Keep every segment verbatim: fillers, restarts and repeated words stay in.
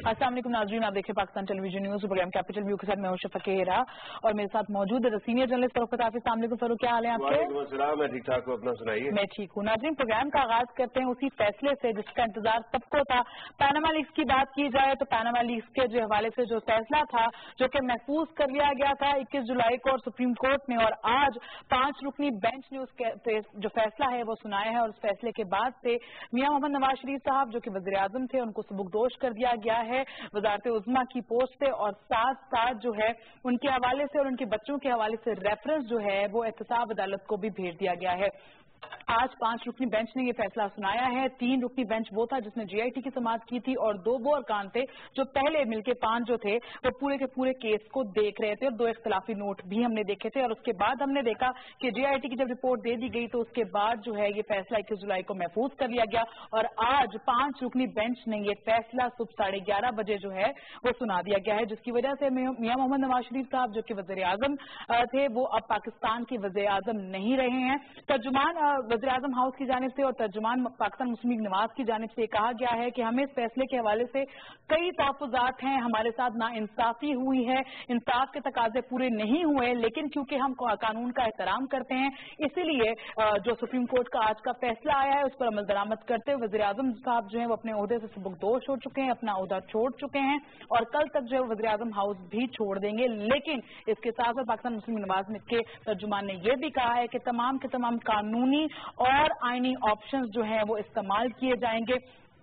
अस्सलाम वालेकुम नाज़रीन, आप देखें Pakistan television news program capital view के साथ मैं हूं शफक हेरा और मेरे साथ मौजूद है सीनियर जर्नलिस्ट फरूख हाफिज। अस्सलाम वालेकुम फरूख, क्या हाल है आपके? वालेकुम अस्सलाम, मैं ठीक ठाक हूं, अपना सुनाइए। मैं ठीक हूं। नाज़रीन, प्रोग्राम का आगाज करते हैं उसी फैसले से जिसका इंतजार सबको था। पैनामा लीक्स की बात की जाए तो पैनामा लीक्स के जो हवाले से जो फैसला था जो कि महफूज कर लिया गया था इक्कीस जुलाई को और सुप्रीम कोर्ट ने, और आज पांच रुकनी बेंच ने उसके जो फैसला है वो सुनाया है। और उस फैसले के बाद से मियां मोहम्मद नवाज शरीफ साहब जो कि वज़ीर आज़म थे उनको सबकदोश कर दिया गया है वज़ारत उज़्मा की पोस्ट से, और साथ साथ जो है उनके हवाले से और उनके बच्चों के हवाले से रेफरेंस जो है वो एहतसाब अदालत को भी भेज दिया गया है। आज पांच रुकनी बेंच ने ये फैसला सुनाया है। तीन रुकनी बेंच वो था जिसने जीआईटी की समाअत की थी और दो वो अरकान थे जो पहले मिलके पांच जो थे वो पूरे के पूरे केस को देख रहे थे और दो इख्तिलाफी नोट भी हमने देखे थे। और उसके बाद हमने देखा कि जीआईटी की जब रिपोर्ट दे दी गई तो उसके बाद जो है ये फैसला इक्कीस जुलाई को महफूज कर लिया गया और आज पांच रुकनी बेंच ने ये फैसला सुबह साढ़े ग्यारह बजे जो है वो सुना दिया गया है, जिसकी वजह से मियां मोहम्मद नवाज शरीफ साहब जो कि वज़ीर आज़म थे वो अब पाकिस्तान के वज़ीर आज़म नहीं रहे हैं। तर्जुमान वज़ीर आज़म हाउस की जानिब से और तर्जुमान पाकिस्तान मुस्लिम लीग नवाज की जानिब से कहा गया है कि हमें इस फैसले के हवाले से कई तहफ़्फ़ुज़ात हैं, हमारे साथ नाइंसाफी हुई है, इंसाफ के तकाजे पूरे नहीं हुए, लेकिन क्योंकि हम कानून का एहतराम करते हैं इसीलिए जो सुप्रीम कोर्ट का आज का फैसला आया है उस पर अमल दरामद करते हुए वज़ीर आज़म साहब जो है वो अपने ओहदे से सबकदोश हो चुके हैं, अपना ओहदा छोड़ चुके हैं और कल तक जो है वज़ीर आज़म हाउस भी छोड़ देंगे। लेकिन इसके साथ साथ पाकिस्तान मुस्लिम लीग नवाज के तर्जुमान ने यह भी कहा है कि तमाम के तमाम कानूनी और आईनी ऑप्शंस जो हैं वो इस्तेमाल किए जाएंगे।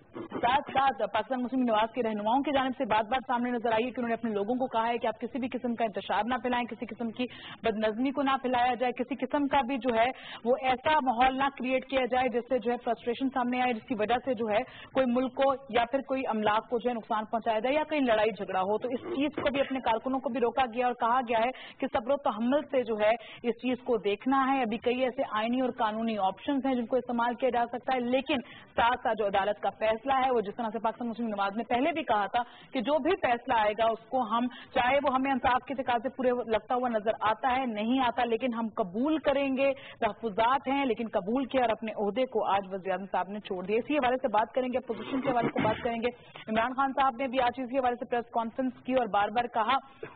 साथ साथ पाकिस्तान मुस्लिम नवाज के रहनुमाओं की जानिब से बात बात सामने नजर आई है कि उन्होंने अपने लोगों को कहा है कि आप किसी भी किस्म का इंतशार ना फैलाएं, किसी किस्म की बदनज़मी को ना फैलाया जाए, किसी किस्म का भी जो है वो ऐसा माहौल ना क्रिएट किया जाए जिससे जो है फ्रस्ट्रेशन सामने आए, जिसकी वजह से जो है कोई मुल्क को या फिर कोई अमलाक को जो है नुकसान पहुंचाया जाए या कहीं लड़ाई झगड़ा हो। तो इस चीज को भी अपने कारकुनों को भी रोका गया और कहा गया है कि सब्र तहम्मुल से जो है इस चीज को देखना है। अभी कई ऐसे आईनी और कानूनी ऑप्शन हैं जिनको इस्तेमाल किया जा सकता है, लेकिन साथ साथ जो अदालत का फैसला है वो जिस तरह से पाकिस्तान मुस्लिम नवाज ने पहले भी कहा था कि जो भी फैसला आएगा उसको हम, चाहे वो हमें इंसाफ के तकाजे पूरे लगता हुआ नजर आता है नहीं आता, लेकिन हम कबूल करेंगे। तहफ़्फ़ुज़ात हैं लेकिन कबूल किया और अपने ओहदे को आज वज़ीर आज़म साहब ने छोड़ दिया। इसी हवाले से बात करेंगे, पोजीशन के हवाले से बात करेंगे। इमरान खान साहब ने भी आज इसी हवाले से प्रेस कॉन्फ्रेंस की और बार बार कहा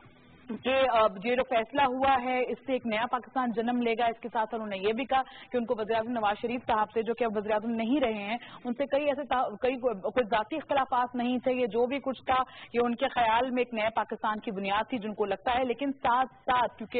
कि ये जो फैसला हुआ है इससे एक नया पाकिस्तान जन्म लेगा। इसके साथ साथ उन्होंने ये भी कहा कि उनको वज़ीर आज़म नवाज शरीफ साहब से जो कि अब वज़ीर आज़म नहीं रहे हैं उनसे कई ऐसे कई कोई जाती इख्तिलाफात नहीं थे, ये जो भी कुछ था ये उनके ख्याल में एक नए पाकिस्तान की बुनियाद थी जिनको लगता है। लेकिन साथ साथ क्योंकि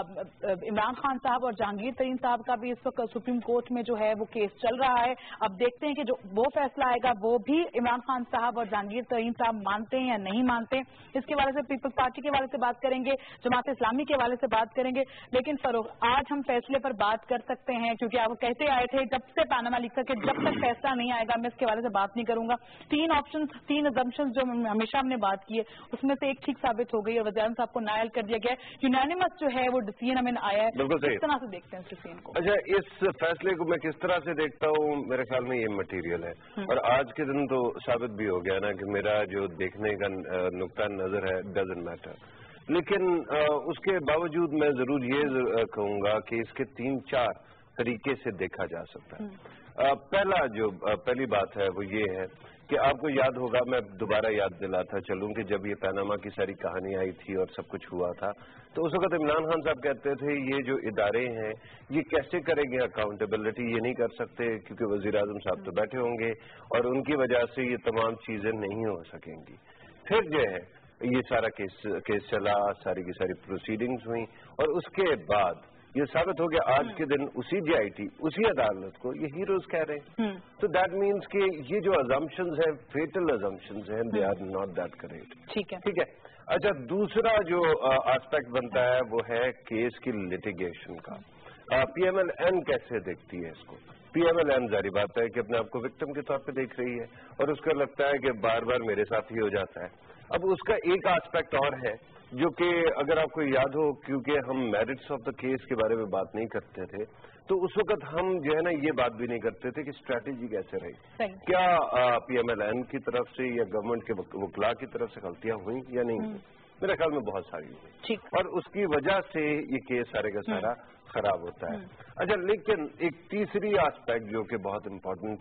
इमरान खान साहब और जहांगीर तरीन साहब का भी इस वक्त सुप्रीम कोर्ट में जो है वो केस चल रहा है, अब देखते हैं कि जो वो फैसला आएगा वो भी इमरान खान साहब और जहांगीर तरीन साहब मानते हैं या नहीं मानते। इसके हवाले से पीपल्स पार्टी के हवाले से बात करेंगे, जमात इस्लामी के हवाले से बात करेंगे। लेकिन फरूख, आज हम फैसले पर बात कर सकते हैं क्योंकि आप कहते आए थे जब से पैनामा लीक्स के जब तक फैसला नहीं आएगा मैं इसके हवाले से बात नहीं करूंगा। तीन ऑप्शन तीन अजम्पशंस जो हमेशा हमने बात की है उसमें से एक ठीक साबित हो गई और वज़ीर आज़म साहब को नायल कर दिया गया। यूनानिमस जो है वो डिसीजन हमें आया है, किस तरह से देखते हैं इस डिसीजन को? अच्छा, इस फैसले को मैं किस तरह से देखता हूँ, मेरे ख्याल में ये मटीरियल है और आज के दिन तो साबित भी हो गया ना कि मेरा जो देखने का नुक्ता नजर है डजंट मैटर। लेकिन आ, उसके बावजूद मैं जरूर ये कहूंगा कि इसके तीन चार तरीके से देखा जा सकता है। आ, पहला जो आ, पहली बात है वो ये है कि आपको याद होगा, मैं दोबारा याद दिलाता चलूं कि जब ये पैनामा की सारी कहानी आई थी और सब कुछ हुआ था तो उस वक्त इमरान खान साहब कहते थे ये जो इदारे हैं ये कैसे करेंगे अकाउंटेबिलिटी, ये नहीं कर सकते क्योंकि वज़ीर आज़म साहब तो बैठे होंगे और उनकी वजह से ये तमाम चीजें नहीं हो सकेंगी। फिर जो है ये सारा केस केस चला, सारी की सारी प्रोसीडिंग्स हुई और उसके बाद ये साबित हो गया आज के दिन उसी जीआईटी उसी अदालत को ये हीरोज कह रहे हैं। तो दैट मीन्स कि ये जो अजम्पशंस हैं फेटल अजम्पशंस हैं, they are not that correct. ठीक है ठीक है। अच्छा, दूसरा जो एस्पेक्ट बनता है वो है केस की लिटिगेशन का। पीएमएल एन कैसे देखती है इसको? पीएमएल एन जारी बात है कि अपने आप को विक्टिम के तौर पे देख रही है और उसको लगता है कि बार बार मेरे साथ ही हो जाता है। अब उसका एक एस्पेक्ट और है जो कि अगर आपको याद हो, क्योंकि हम मेरिट्स ऑफ द केस के बारे में बात नहीं करते थे तो उस वक्त हम जो है ना ये बात भी नहीं करते थे कि स्ट्रैटेजी कैसे रही, क्या पीएमएल एन की तरफ से या गवर्नमेंट के वकला की तरफ से गलतियां हुई या नहीं हुई। मेरे ख्याल में बहुत सारी हुई और उसकी वजह से ये केस सारे का सारा खराब होता है। अच्छा, लेकिन एक तीसरी एस्पेक्ट जो कि बहुत इम्पोर्टेंट है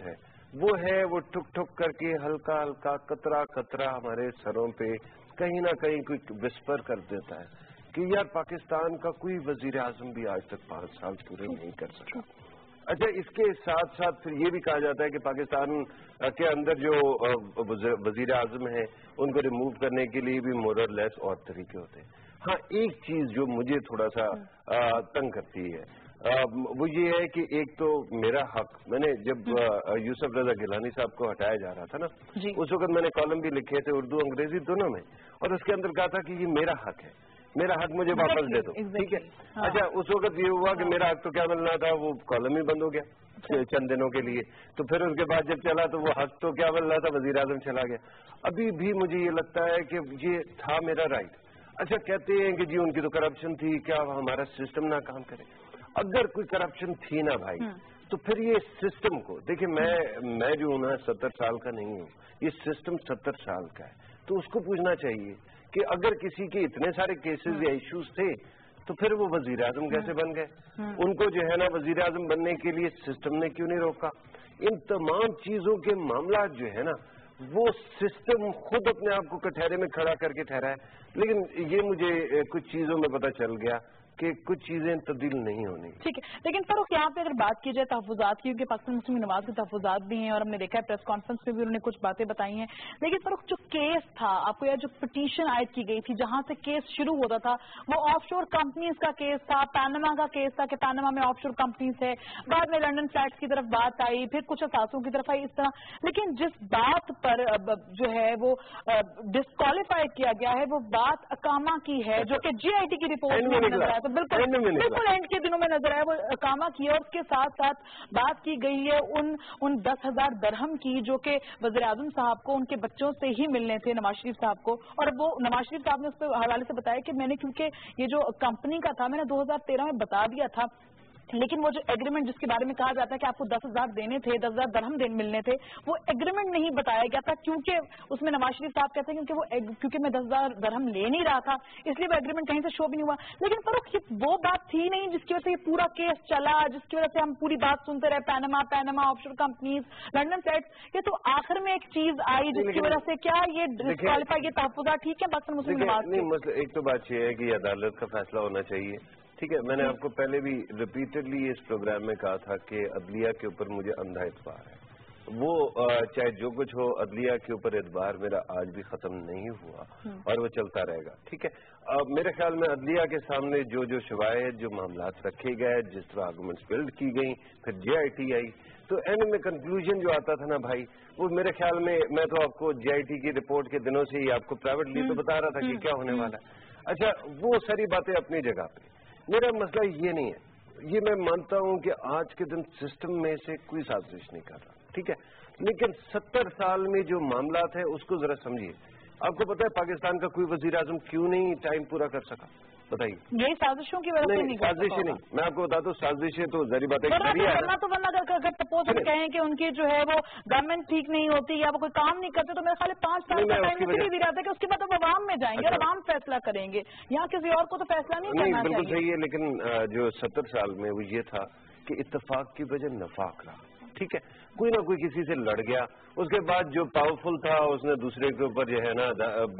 وہ ہے وہ ٹک ٹک کر کے ہلکا ہلکا قطرہ قطرہ ہمارے سروں پہ کہیں نہ کہیں کوئی وسپر کر دیتا ہے کہ یار پاکستان کا کوئی وزیر اعظم بھی آج تک پانچ سال پورے نہیں کر سکا. اچھا اس کے ساتھ ساتھ پھر یہ بھی کہا جاتا ہے کہ پاکستان کے اندر جو وزیر اعظم ہیں ان کو ریموو کرنے کے لیے بھی مور اور لیس اور طریقے ہوتے ہیں. ہاں ایک چیز جو مجھے تھوڑا سا تنگ کرتی ہے وہ یہ ہے کہ ایک تو میرا حق، میں نے جب یوسف رضا گیلانی صاحب کو ہٹایا جا رہا تھا نا اس وقت میں نے کالم بھی لکھے تھے اردو انگریزی دونوں میں، اور اس کے اندر کہا تھا کہ یہ میرا حق ہے، میرا حق مجھے واپس دے دو. ٹھیک ہے. اچھا اس وقت یہ ہوا کہ میرا حق تو کیا ملنا تھا، وہ کالم ہی بند ہو گیا چند دنوں کے لیے. تو پھر اس کے بعد جب چلا تو وہ حق تو کیا مل رہا تھا، وزیر اعظم چلا گیا. ابھی بھی مجھے یہ لگتا ہے کہ یہ تھا میرا رائٹ. اچھا کہتے ہیں کہ جی ان کی تو کرپشن تھی، کیا ہمارا سسٹم نہ کام کرے؟ اگر کوئی کرپشن تھی نا بھائی تو پھر یہ سسٹم کو دیکھیں، میں میں جو ہوں نا ستر سال کا نہیں ہوں، یہ سسٹم ستر سال کا ہے. تو اس کو پوچھنا چاہیے کہ اگر کسی کے اتنے سارے کیسز یا ایشوز تھے تو پھر وہ وزیر اعظم کیسے بن گئے؟ ان کو جو ہے نا وزیر اعظم بننے کے لیے سسٹم نے کیوں نہیں روکا؟ ان تمام چیزوں کے معاملات جو ہے نا وہ سسٹم خود اپنے آپ کو کٹہرے میں کھڑا کر کے ٹھہرا ہے. لیکن یہ مجھے کچھ چیزوں میں پتہ چل گیا کہ کچھ چیزیں تبدیل نہیں ہونی. ٹھیک ہے. لیکن فاروق یہاں پہ اگر بات کی جائے تحفظات کی، کیونکہ پاکستان مسلم نواز کے تحفظات بھی ہیں اور ہم نے دیکھا ہے پریس کانفرنس میں بھی انہوں نے کچھ باتیں بتائی ہیں. لیکن فاروق جو کیس تھا آپ کو یا جو پٹیشن عائد کی گئی تھی جہاں سے کیس شروع ہوتا تھا وہ آف شور کمپنیز کا کیس تھا، پینما کا کیس تھا کہ پینما میں آف شور کمپنیز ہے. بعد میں لنڈن فلیٹس کی طرف بات آئی، پھر کچھ اثاثوں کی طرف آئی اس طرح. لیکن جس بات پر جو ہے وہ ڈسکوالیفائی کیا گیا ہے وہ بات اقامہ کی ہے جو کہ جی آئی ٹی کی رپورٹ میں نظر آیا. تو بالکل بالکل اینڈ کے دنوں میں نظر آیا وہ اقامہ کی ہے. اور اس کے ساتھ ساتھ بات کی گئی ہے ان ان دس ہزار درہم کی جو کہ وزیر اعظم صاحب کو ان کے بچوں سے ہی ملنے تھے نواز شریف صاحب کو. اور وہ نواز شریف صاحب نے اس کے حوالے سے بتایا کہ میں نے کیونکہ یہ جو کمپنی کا تھا میں نے دو ہزار تیرہ میں بتا دیا تھا، لیکن وہ جو ایگریمنٹ جس کے بارے میں کہا جاتا ہے کہ آپ کو دس ہزار دینے تھے، دس ہزار درہم دین ملنے تھے، وہ ایگریمنٹ نہیں بتایا گیا تھا کیونکہ اس میں نواز شریف صاحب کہتے ہیں کیونکہ وہ کیونکہ میں دس ہزار درہم لے نہیں رہا تھا اس لیے وہ ایگریمنٹ کہیں سے شو بھی نہیں ہوا. لیکن فاروق یہ وہ بات تھی نہیں جس کی وجہ سے یہ پورا کیس چلا، جس کی وجہ سے ہم پوری بات سنتے رہے Panama Panama offshore companies London flats. یہ تو آخر میں ایک چیز آئی جس کی وجہ سے کیا یہ ڈسکوالیفائی یہ تحفظات ٹھیک ہے پاکستان مسلم نواز کے؟ ایک تو بات یہ ہے کہ عدالت کا فیصلہ ہونا چاہیے. ٹھیک ہے. میں نے آپ کو پہلے بھی ریپیٹڈلی اس پروگرام میں کہا تھا کہ عدلیہ کے اوپر مجھے اندھا اعتبار ہے. وہ چاہے جو کچھ ہو عدلیہ کے اوپر اعتبار میرا آج بھی ختم نہیں ہوا اور وہ چلتا رہے گا. ٹھیک ہے. میرے خیال میں عدلیہ کے سامنے جو جو شواہد جو معاملات رکھے گئے، جس طرح آرگومنٹس بلڈ کی گئیں، پھر جے آئی ٹی آئی، تو اینڈ میں کنکلوژن جو آتا تھا نا بھائی وہ میرے خیال میں میں تو آپ کو جے آئی ٹی کی رپورٹ کے دنوں سے ہی آپ کو پرائیویٹلی تو بتا رہا تھا کہ کیا ہونے والا ہے. اچھا وہ ساری باتیں اپنی جگہ پہ. میرا مسئلہ یہ نہیں ہے، یہ میں مانتا ہوں کہ آج کے دن سسٹم میں سے کوئی سازش نہیں کر رہا. ٹھیک ہے. لیکن ستر سال میں جو معاملات ہیں اس کو ذرا سمجھیے. آپ کو پتا ہے پاکستان کا کوئی وزیر اعظم کیوں نہیں ٹائم پورا کر سکا؟ بتائیے. یہی سازشوں کی وجہ سے نہیں. سازشیں نہیں، میں آپ کو بتا دوں سازشیں تو ذری بات ہے. تو ورنہ اگر سپوز ہم کہیں کہ ان کی جو ہے وہ گورنمنٹ ٹھیک نہیں ہوتی یا وہ کوئی کام نہیں کرتے تو میرے خیال پانچ سال کا ٹائم بھی بھی رہتا ہے کہ اس کے بعد وہ عوام میں جائیں گے اور عوام فیصلہ کریں گے. یہاں کسی اور کو تو فیصلہ نہیں کرنا چاہیے. بالکل صحیح ہے. لیکن جو ستر سال میں وہ یہ تھا کہ اتفاق کی وجہ نفاق رہا. ٹھیک ہے. کوئی نہ کوئی کسی سے لڑ گیا، اس کے بعد جو پاورفل تھا اس نے دوسرے کے اوپر جو ہے نا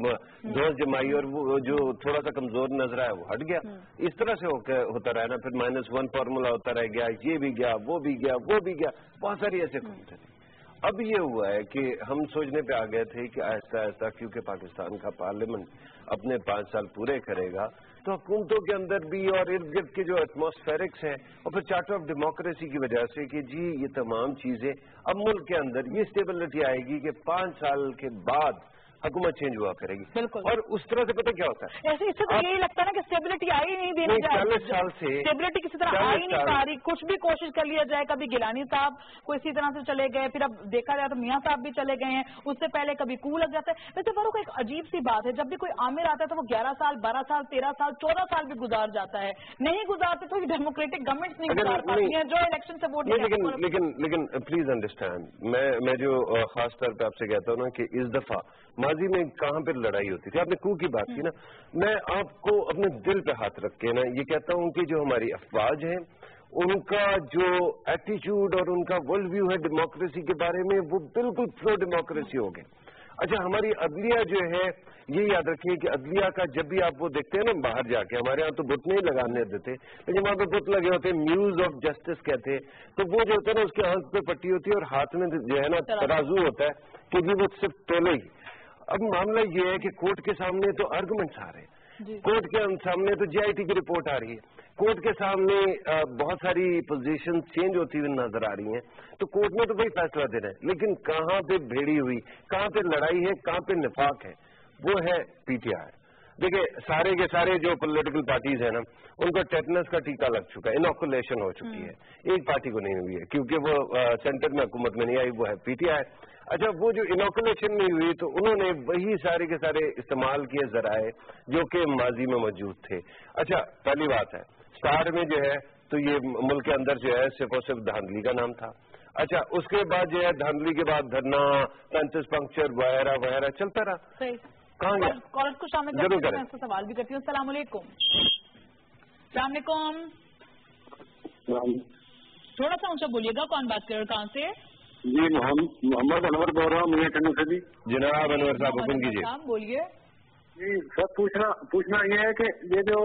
دوست جمائی اور وہ جو تھوڑا سا کمزور نظر آیا وہ ہٹ گیا. اس طرح سے ہوتا رہا نا. پھر مائنس ون فارمولا ہوتا رہ گیا، یہ بھی گیا وہ بھی گیا وہ بھی گیا، بہت ساری ایسے کام تھے. اب یہ ہوا ہے کہ ہم سوچنے پہ آ گئے تھے کہ آہستہ آہستہ کیونکہ پاکستان کا پارلیمنٹ اپنے پانچ سال پورے کرے گا تو حکومتوں کے اندر بھی اور ارد گرد کے جو ایٹماسفیرکس ہیں اور پھر چارٹر آف ڈیموکریسی کی وجہ سے کہ جی یہ تمام چیزیں اب ملک کے اندر یہ اسٹیبلٹی آئے گی کہ پانچ سال کے بعد حکومت چینج ہوا کرے گی. بالکل. اور اس طرح سے پتہ کیا ہوتا ہے ایسے اس سے تو یہی لگتا ہے نا کہ اسٹیبلٹی آئی نہیں دینے چالیس سال سے اسٹیبلٹی کسی طرح آئی نہیں پا رہی. کچھ بھی کوشش کر لیا جائے، کبھی گیلانی صاحب کو اسی طرح سے چلے گئے، پھر اب دیکھا جائے تو میاں صاحب بھی چلے گئے ہیں، اس سے پہلے کبھی کو لگ جاتا ہے. ویسے فاروق ایک عجیب سی بات ہے، جب بھی کوئی عامر آتا ہے تو وہ گیارہ سال بارہ سال تیرہ سال چودہ سال بھی گزار جاتا ہے. نہیں گزارتے تو ڈیموکریٹک گورنمنٹ نہیں گزار پاتی ہیں جو الیکشن سے ووٹ. لیکن لیکن لیکن پلیز انڈرسٹینڈ، میں میں جو خاص طور پہ آپ سے کہتا ہوں نا کہ اس دفعہ ماضی میں کہاں پہ لڑائی ہوتی تھی. آپ نے کو کی بات کی نا، میں آپ کو اپنے دل پہ ہاتھ رکھ کے نا یہ کہتا ہوں کہ جو ہماری افواج ہیں उनका जो एटीट्यूड और उनका वर्ल्ड व्यू है डेमोक्रेसी के बारे में, वो बिल्कुल प्रो डेमोक्रेसी हो गए। अच्छा, हमारी अदलिया जो है, ये याद रखिए कि अदलिया का जब भी आप वो देखते हैं ना बाहर जाके, हमारे यहाँ तो बुत नहीं लगाने देते, लेकिन वहाँ पे बुत लगे होते हैं, म्यूज ऑफ जस्टिस कहते हैं, तो वो जो होता है ना उसके आंख पे पट्टी होती है और हाथ में जो है ना तराजू होता है कि जी वो सिर्फ तोले ही। अब मामला ये है कि कोर्ट के सामने तो आर्गुमेंट्स आ रहे हैं, कोर्ट के सामने तो जीआईटी की रिपोर्ट आ रही है, कोर्ट के सामने बहुत सारी पोजीशन चेंज होती हुई नजर आ रही हैं, तो कोर्ट ने तो वही फैसला देना है, लेकिन कहाँ पे भेड़ी हुई, कहाँ पे लड़ाई है, कहाँ पे निफाक है, वो है पीटीआई। देखिए, सारे के सारे जो पॉलिटिकल पार्टीज है ना, उनको टेटनस का टीका लग चुका है, इनोकुलेशन हो चुकी है, एक पार्टी को नहीं हुई है क्योंकि वो सेंटर में हुकूमत में नहीं आई, वो है पीटीआई। अच्छा, वो जो इनोकुलेशन नहीं हुई तो उन्होंने वही सारे के सारे इस्तेमाल किए जराए जो कि माजी में मौजूद थे। अच्छा, पहली बात है स्टार में जो है तो ये मुल्क के अंदर जो है सिर्फ और सिर्फ धांधली का नाम था। अच्छा, उसके बाद जो है धांधली के बाद धरना, पैंतीस पंक्चर वगैरह वगैरह चलता रहा। कहाँ गया? कॉलेज को शामिल जरूर करें, मैं सवाल भी करती हूँ। अस्सलाम वालेकुम। अस्सलाम वालेकुम। थोड़ा सा ऊंचा बोलिएगा, कौन बात कर रहे, कहाँ से? जी, मोहम्मद अनवर बोल रहा हूँ, मुझे करने से जी। जनाब अनवर साहब हुक्म कीजिए। बोलिए जी। सर, पूछना पूछना ये है कि ये जो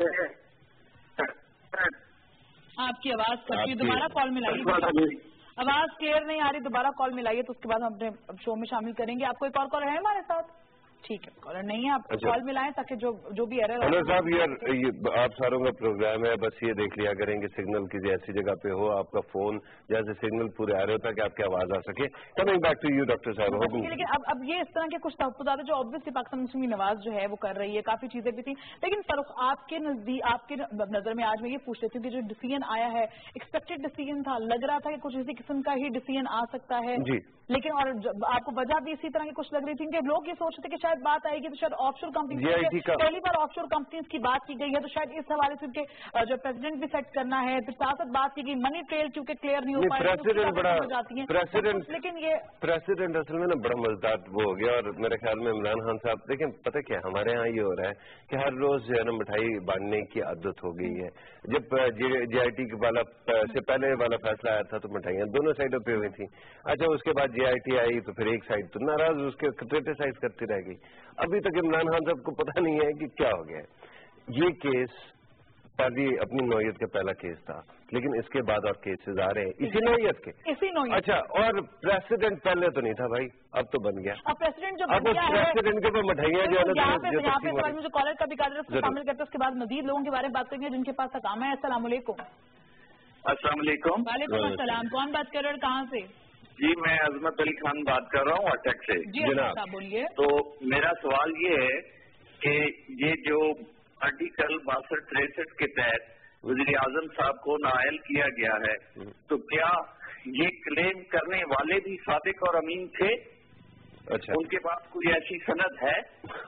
आपकी आवाज कटी, दोबारा कॉल मिलाइए, आवाज क्लियर नहीं आ रही, दोबारा कॉल मिलाइए तो उसके बाद हम अपने शो में शामिल करेंगे। आपको एक और कॉलर है हमारे साथ? ठीक है, कॉलर नहीं है, आप अच्छा। कॉल मिलाएं ताकि जो जो भी एरर। अनवर साहब, यार ये आप सारों का प्रोग्राम है, बस ये देख लिया करेंगे सिग्नल किसी ऐसी जगह पे हो, आपका फोन जैसे सिग्नल पूरे आ रहे होता है कि आपकी आवाज आ सके। Coming back to you doctor साहब। लेकिन अब अब ये इस तरह के कुछ तहफ़्फ़ुज़ात जो ऑब्वियसली पाकिस्तान मुस्लिम नवाज जो है वो कर रही है, काफी चीजें भी थी, लेकिन फरूख आपके नजदीक, आपके नजर में आज मैं ये पूछ रही थी कि जो डिसीजन आया है, एक्सपेक्टेड डिसीजन था, लग रहा था कि कुछ इसी किस्म का ही डिसीजन आ सकता है जी, लेकिन और आपको वजह भी इसी तरह की कुछ लग रही थी कि लोग ये सोच रहे थे कि शायद बात आएगी तो शायद ऑफशोर कंपनी, पहली बार ऑफशोर कंपनीज की बात की गई है, तो शायद इस हवाले से उनके जो प्रेसिडेंट भी सेट करना है, फिर साथ साथ बात की गई मनी ट्रेल क्योंकि क्लियर नहीं हो पाया, प्रेसिडेंट बड़ा जाती है प्रेसिडेंट, लेकिन ये प्रेसिडेंट असल में ना बड़ा मजेदार वो हो गया। और मेरे ख्याल में इमरान खान साहब, देखिए पता क्या हमारे यहाँ ये हो रहा है कि हर रोज जो है ना मिठाई बांटने की आदत हो गई है। जब जेआईटी वाला से पहले वाला फैसला आया था तो मिठाइयाँ दोनों साइडों पे हुई थी। अच्छा, उसके बाद जेआईटी आई तो फिर एक साइड तो नाराज उसके क्रिटिसाइज करती रह गई। अभी तक इमरान खान साहब को पता नहीं है कि क्या हो गया है। ये केस पहली अपनी नौयत का पहला केस था, लेकिन इसके बाद और केसेस आ रहे हैं इसी नौयत के, इसी नौयत। अच्छा, और प्रेसिडेंट पहले तो नहीं था भाई, अब तो बन गया। अब प्रेसिडेंट जो अब उस प्रेसिडेंट के ऊपर मिठाइयाँ जो है यहाँ पे यहाँ पे सवाल में जो कॉलर का भी कर रहे शामिल करते हैं, उसके बाद मजीद लोगों के बारे में बात करेंगे जिनके पास काम है। अस्सलाम वालेकुम। अस्सलाम वालेकुम। वालेकुम अस्सलाम। कौन बात कर रहे हैं, कहाँ से? जी, मैं अजमत अली खान बात कर रहा हूँ अटक से। जी जनाब बोलिए। तो मेरा सवाल ये है कि ये जो आर्टिकल बासठ तिरसठ के तहत वज़ीर आज़म साहब को नाअहल किया गया है, तो क्या ये क्लेम करने वाले भी साबिक और अमीन थे? अच्छा, उनके पास कोई ऐसी सनद है?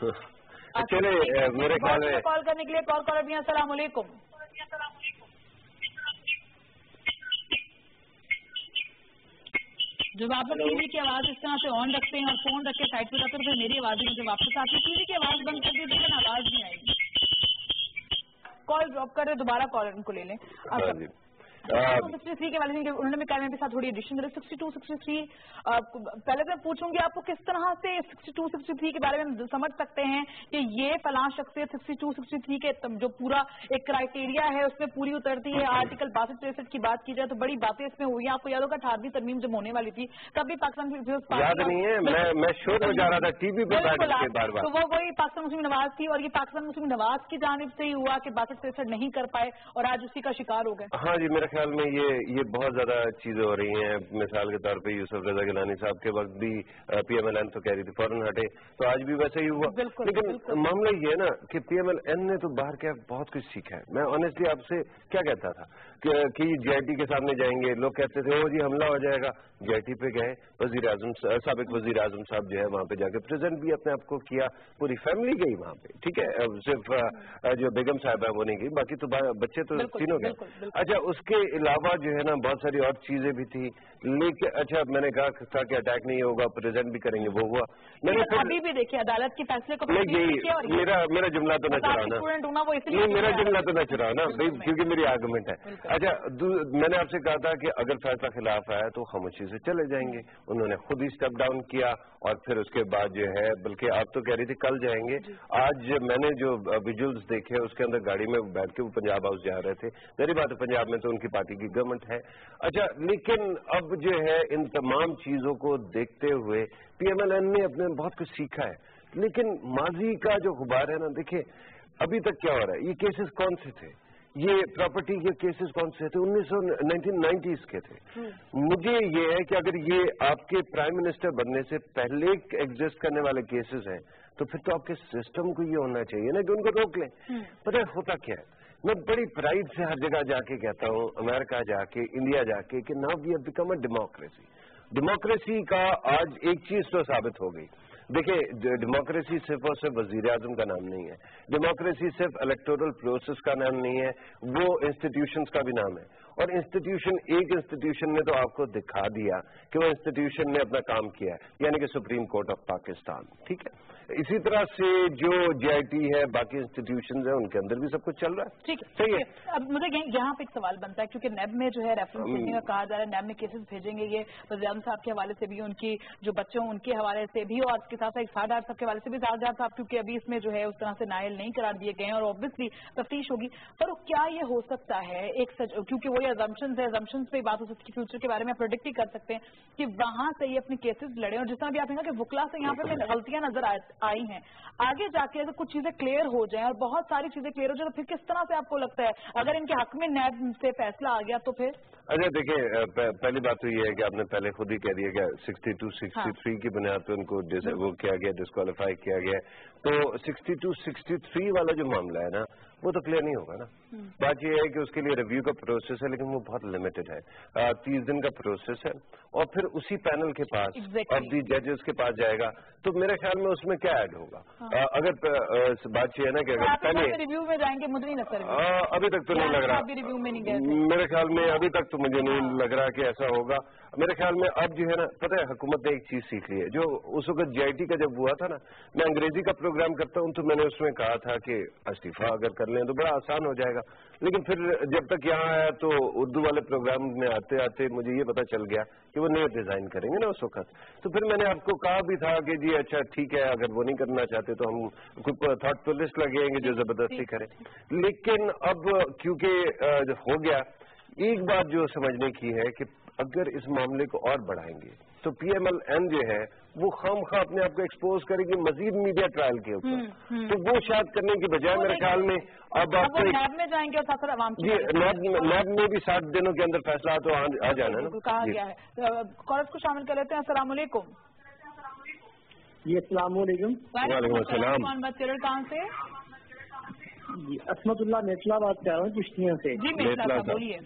चले मेरे ख्याल में कॉल करने के लिए कॉल कॉलर भी। अस्सलाम वालेकुम। जब आप लोग टीवी की आवाज इस तरह से ऑन रखते हैं और फोन रख के साइड पे जाते हैं तो फिर मेरी आवाज मुझे वापस आती है। टीवी की आवाज बंद कर दीजिए, लेकिन आवाज नहीं आएगी। कॉल ड्रॉप कर रहे, दोबारा कॉल उनको ले लें। सिक्सटी थ्री के वाले उन्होंने भी कहा, मेरे साथ थोड़ी एडिशन करें। सिक्सटी टू सिक्सटी थ्री पहले तो मैं पूछूंगी आपको किस तरह से सिक्सटी टू सिक्सटी थ्री के बारे में हम समझ सकते हैं कि ये फलां शख्सियत सिक्सटी टू सिक्सटी थ्री के जो पूरा एक क्राइटेरिया है उसमें पूरी उतरती है। आर्टिकल बासठ तिरसठ की बात की जाए तो बड़ी बातें इसमें हुई हैं। आपको याद होगा अठारहवीं तरमीम जब होने वाली थी तब भी पाकिस्तान याद नहीं है, मैं मैं शो में जा रहा था टीवी पे बार बार, तो वो वही पाकिस्तान मुस्लिम नवाज थी और ये पाकिस्तान मुस्लिम नवाज की जानिब से ही हुआ कि बासठ तिरसठ नहीं कर पाए और आज उसी का शिकार हो गए। हाँ जी, मेरे ख्याल में ये ये बहुत ज्यादा चीजें हो रही हैं। मिसाल के तौर पे यूसुफ रजा गिलानी साहब के वक्त भी पीएमएलएन तो कह रही थी फौरन हटे, तो आज भी वैसे ही हुआ। लेकिन मामला ये है ना कि पीएमएलएन ने तो बाहर क्या बहुत कुछ सीखा है। मैं ऑनेस्टली आपसे क्या कहता था कि जेआईटी के सामने जाएंगे, लोग कहते थे ओ जी हमला हो जाएगा, जेआईटी पे गए, वजीर आजम साबिक वजीर आजम साहब जो है वहाँ पे जाके प्रेजेंट भी अपने आप को किया, पूरी फैमिली गई वहाँ पे, ठीक है, सिर्फ जो बेगम साहब है वो नहीं गई, बाकी तो बच्चे तो तीनों गए। अच्छा, उसके अलावा जो है ना बहुत सारी और चीजें भी थी, लेकिन अच्छा मैंने कहा था कि अटैक नहीं होगा, प्रेजेंट भी करेंगे, वो हुआ। मैंने अभी भी देखिए अदालत के फैसले को मैं यही मेरा मेरा जुमला तो न चुराना, नहीं मेरा जुमला तो न चुराना भाई, क्योंकि मेरी आर्गुमेंट है। अच्छा मैंने आपसे कहा था कि अगर फैसला खिलाफ आया तो खामोशी से चले जाएंगे, उन्होंने खुद ही स्टेप डाउन किया और फिर उसके बाद जो है, बल्कि आप तो कह रही थी कल जाएंगे, आज मैंने जो विजुअल्स देखे उसके अंदर गाड़ी में बैठ के वो पंजाब हाउस जा रहे थे। मेरी बात है पंजाब में तो उनकी पार्टी की गवर्नमेंट है। अच्छा लेकिन अब जो है इन तमाम चीजों को देखते हुए पीएमएलएन ने अपने बहुत कुछ सीखा है, लेकिन माजी का जो गुबार है ना, देखिए अभी तक क्या हो रहा है, ये केसेस कौन से थे, ये प्रॉपर्टी के केसेस कौन से थे, उन्नीस सौ नाइनटीन नाइन्टीज के थे। मुझे ये है कि अगर ये आपके प्राइम मिनिस्टर बनने से पहले एग्जिस्ट करने वाले केसेस हैं तो फिर तो आपके सिस्टम को ये होना चाहिए ना कि उनको रोक लें। पता है होता क्या है, मैं बड़ी प्राइड से हर जगह जाके कहता हूँ, अमेरिका जाके, इंडिया जाके, कि now we have become a democracy. Democracy का आज एक चीज तो साबित हो गई। देखिए डेमोक्रेसी सिर्फ और सिर्फ वजीर आजम का नाम नहीं है, डेमोक्रेसी सिर्फ इलेक्टोरल प्रोसेस का नाम नहीं है, वो इंस्टीट्यूशंस का भी नाम है। और इंस्टीट्यूशन, एक इंस्टीट्यूशन ने तो आपको दिखा दिया कि वो इंस्टीट्यूशन ने अपना काम किया है, यानी कि सुप्रीम कोर्ट ऑफ पाकिस्तान। ठीक है, इसी तरह से जो जेआईटी है, बाकी इंस्टीट्यूशंस है, उनके अंदर भी सब कुछ चल रहा है। ठीक है, सही है। अब मुझे यहाँ पे एक सवाल बनता है, क्योंकि नेब में जो है रेफरेंस भेजने का कहा जा रहा है, नेब में केसेस भेजेंगे ये वज़ीर आज़म साहब के हवाले से भी, उनकी जो बच्चों उनके हवाले से भी, और इसके साथ साथ सादात साहब के हवाले से भी। सादात साहब क्योंकि अभी इसमें जो है उस तरह से नायल नहीं करार दिए गए हैं और ऑब्वियसली तफ्तीश होगी, पर क्या ये हो सकता है एक सच, क्योंकि वो ये अजम्पशंस है, अजम्पशंस पे बात हो सकती है, फ्यूचर के बारे में प्रेडिक्ट ही कर सकते हैं कि वहां से ये अपने केसेस लड़े, और जिस तरह भी आप कहेंगे कि वुकला से यहाँ पे गलतियां नजर आई हैं, आगे जाके अगर कुछ चीजें क्लियर हो जाएं और बहुत सारी चीजें क्लियर हो जाए तो फिर किस तरह से आपको लगता है अगर इनके हक में न्याय से फैसला आ गया तो फिर? अच्छा देखिए, पहली बात तो ये है कि आपने पहले खुद ही कह दिया कि सिक्सटी टू सिक्सटी थ्री की बुनियाद पर उनको वो किया गया, डिस्क्वालीफाई किया गया, तो सिक्सटी टू सिक्सटी थ्री वाला जो मामला है ना वो तो क्लियर नहीं होगा ना। बात ये है कि उसके लिए रिव्यू का प्रोसेस है, लेकिन वो बहुत लिमिटेड है, तीस दिन का प्रोसेस है, और फिर उसी पैनल के पास exactly. ऑफ दी जजेस के पास जाएगा, तो मेरे ख्याल में उसमें क्या ऐड होगा। हाँ। आ, अगर आ, बात ये है ना कि अगर पहले रिव्यू में जाएंगे, मुझे नहीं लगता, अभी तक तो नहीं लग रहा, रिव्यू में नहीं गए, मेरे ख्याल में अभी तक तो मुझे नहीं हाँ। लग रहा कि ऐसा होगा। मेरे ख्याल में अब जो है ना, पता है हुकूमत ने एक चीज सीख ली है, जो उस वक्त जेआईटी का जब हुआ था ना, मैं अंग्रेजी का प्रोग्राम करता हूँ तो मैंने उसमें कहा था कि इस्तीफा अगर कर लें तो बड़ा आसान हो जाएगा, लेकिन फिर जब तक यहाँ आया तो उर्दू वाले प्रोग्राम में आते आते मुझे ये पता चल गया कि वो नए डिजाइन करेंगे ना उस वक्त। तो फिर मैंने आपको कहा भी था कि जी अच्छा ठीक है, अगर वो नहीं करना चाहते तो हम कोई थर्ड तो लिस्ट लगेंगे जो जबरदस्ती करे, लेकिन अब क्योंकि हो गया, एक बात जो समझने की है कि अगर इस मामले को और बढ़ाएंगे तो पीएमएलएन जो है वो खामखा अपने आप को एक्सपोज करेगी मजीद मीडिया ट्रायल के ऊपर, तो वो शायद करने की बजाय मेरे ख्याल में अब आपको नैब में जाएंगे और साथ साथ जी नैब में भी सात दिनों के अंदर फैसला तो आ जाना ना, कहा गया है। कॉलेज को शामिल कर लेते हैं। अस्सलाम वालेकुम। जी अस्सलाम वालेकुम। वालेकुम अस्सलाम। कौन बात कर रहे, कहाँ से? जी असमतुल्लाह मेटला बात कर रहा हूँ चिश्तियों से। जी मेटला बोलिए।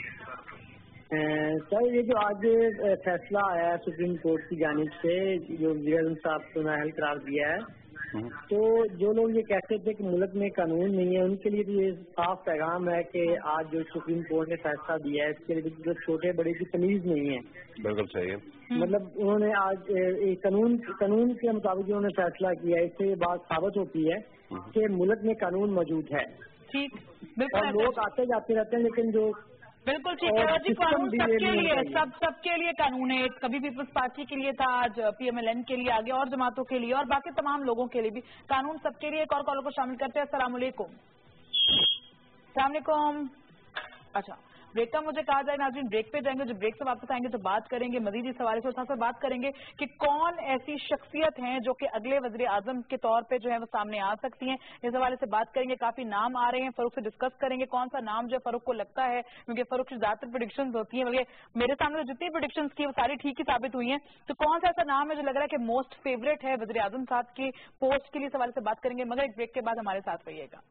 सर ये जो आज फैसला आया है सुप्रीम कोर्ट की जानिब से, जो वज़ीर आज़म साहब को नाअहल करार दिया है, तो जो लोग ये कहते थे कि मुल्क में कानून नहीं है, उनके लिए भी ये साफ पैगाम है कि आज जो सुप्रीम कोर्ट ने फैसला दिया है इसके लिए जो छोटे बड़े की तमीज नहीं है। बिल्कुल सही है। मतलब उन्होंने आज कानून कानून के मुताबिक उन्होंने फैसला किया है, इससे ये बात साबित होती है कि मुल्क में कानून मौजूद है। ठीक, और लोग आते जाते रहते हैं, लेकिन जो बिल्कुल ठीक है, और जी कानून सबके लिए, सब सबके लिए कानून है, कभी पीपल्स पार्टी के लिए था, आज पीएमएलएन के लिए, आगे और जमातों के लिए और बाकी तमाम लोगों के लिए भी कानून सबके लिए। एक और कॉलर को शामिल करते हैं। अस्सलाम वालेकुम। अस्सलाम वालेकुम। अच्छा ब्रेक का मुझे कहा जाए नाज़रीन, ब्रेक पे जाएंगे, जब ब्रेक से वापस आएंगे तो बात करेंगे मजीद इस हवाले से, साथ बात करेंगे कि कौन ऐसी शख्सियत हैं जो कि अगले वज़ीर आज़म के तौर पे जो है वो सामने आ सकती हैं। इस हवाले से बात करेंगे, काफी नाम आ रहे हैं, फरूख से डिस्कस करेंगे कौन सा नाम जो फरूख को लगता है, क्योंकि फरूख की ज्यादातर प्रेडिक्शंस होती हैं, बल्कि मेरे सामने जितनी प्रेडिक्शंस की वो सारी ठीक ही साबित हुई हैं। तो कौन सा ऐसा नाम है जो लग रहा है कि मोस्ट फेवरेट है वज़ीर आज़म साहब की पोस्ट के लिए, इस हवाले से बात करेंगे, मगर एक ब्रेक के बाद हमारे साथ रहिएगा।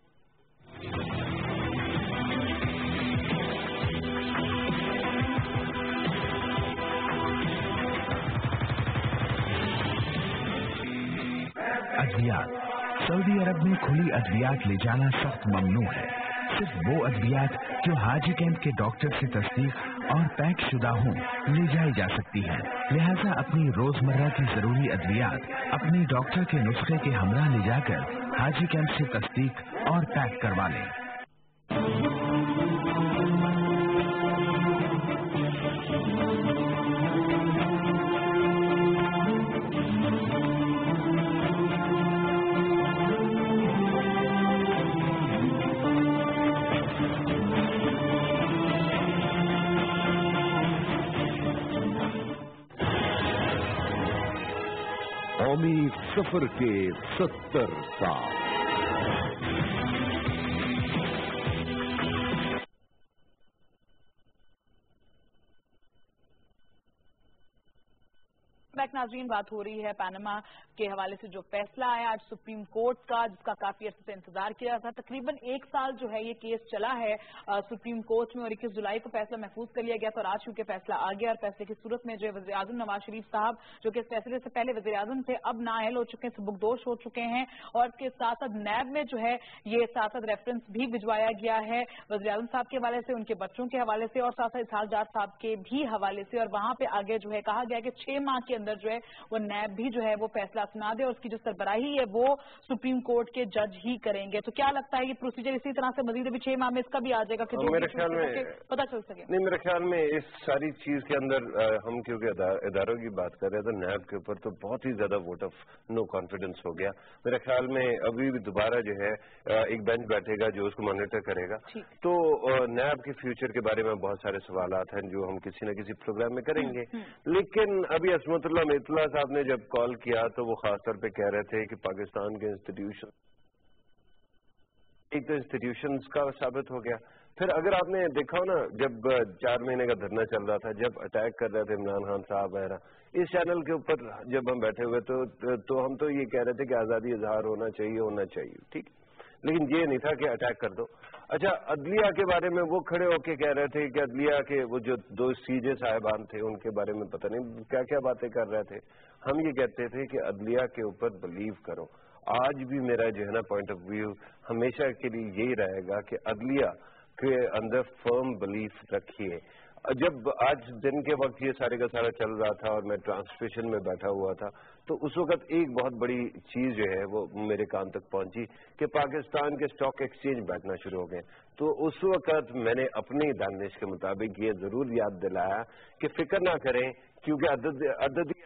अद्वियात। सऊदी अरब में खुली अद्वियात ले जाना सख्त ममनू है। सिर्फ वो अद्वियात जो हाजी कैंप के डॉक्टर से तस्दीक और पैक शुदा हों ले जाई जा सकती है। लिहाजा अपनी रोजमर्रा की जरूरी अद्वियात अपने डॉक्टर के नुस्खे के हमरा ले जाकर हाजी कैंप से तस्दीक और पैक करवा लें। कौमी सफर के सत्तर साल। बैक नाज़रीन, बात हो रही है पैनामा के हवाले से जो फैसला आया आज सुप्रीम कोर्ट का, जिसका काफी अर्से से इंतजार किया था। तकरीबन एक साल जो है ये केस चला है आ, सुप्रीम कोर्ट में और इक्कीस जुलाई को फैसला महफूज कर लिया गया था और आज चूंकि फैसला आ गया और फैसले की सूरत में जो वज़ीर आज़म नवाज शरीफ साहब जो कि इस फैसले से पहले वज़ीर आज़म थे अब नाअहल हो चुके हैं, सबकदोश हो चुके हैं और इसके साथ साथ नैब में जो है ये साथ साथ रेफरेंस भी भिजवाया गया है वज़ीर आज़म साहब के हवाले से, उनके बच्चों के हवाले से और साथ साथ इसहाक डार साहब के भी हवाले से। और वहां पे आगे जो है कहा गया कि छह माह के अंदर जो है वो नैब भी जो है वो फैसला सुना दे और उसकी जो सरबराही है वो सुप्रीम कोर्ट के जज ही करेंगे। तो क्या लगता है ये प्रोसीजर इसी तरह से मजीद अभी छह माह में इसका भी आ जाएगा कि जो मेरे ख्याल में पता चल सके? नहीं, मेरे ख्याल में इस सारी चीज के अंदर हम क्योंकि इदारों की बात कर रहे थे, नैब के ऊपर तो बहुत ही ज्यादा वोट ऑफ नो कॉन्फिडेंस हो गया। मेरे ख्याल में अभी भी दोबारा जो है एक बेंच बैठेगा जो उसको मॉनिटर करेगा। तो नैब के फ्यूचर के बारे में बहुत सारे सवालात हैं जो हम किसी न किसी प्रोग्राम में करेंगे। लेकिन अभी असमतुल्लाह मितला साहब ने जब कॉल किया तो वो खासतौर पे कह रहे थे कि पाकिस्तान के इंस्टीट्यूशन एक तो इंस्टीट्यूशंस का साबित हो गया। फिर अगर आपने देखा हो ना, जब चार महीने का धरना चल रहा था, जब अटैक कर रहे थे इमरान खान साहब वगैरह, इस चैनल के ऊपर जब हम बैठे हुए तो, तो हम तो ये कह रहे थे कि आज़ादी इजहार होना चाहिए होना चाहिए ठीक, लेकिन ये नहीं था कि अटैक कर दो। अच्छा, अदलिया के बारे में वो खड़े होके कह रहे थे कि अदलिया के वो जो दो सीजे साहिबान थे उनके बारे में पता नहीं क्या क्या बातें कर रहे थे। हम ये कहते थे कि अदलिया के ऊपर बिलीव करो। आज भी मेरा जो है ना पॉइंट ऑफ व्यू हमेशा के लिए यही रहेगा कि अदलिया के अंदर फर्म बिलीफ रखिए। जब आज दिन के वक्त ये सारे का सारा चल रहा था और मैं ट्रांसमिशन में बैठा हुआ था तो उस वक्त एक बहुत बड़ी चीज जो है वो मेरे कान तक पहुंची कि पाकिस्तान के स्टॉक एक्सचेंज बैठना शुरू हो गए। तो उस वक्त मैंने अपनी दानिश के मुताबिक ये जरूर याद दिलाया कि फिक्र ना करें, क्योंकि अददी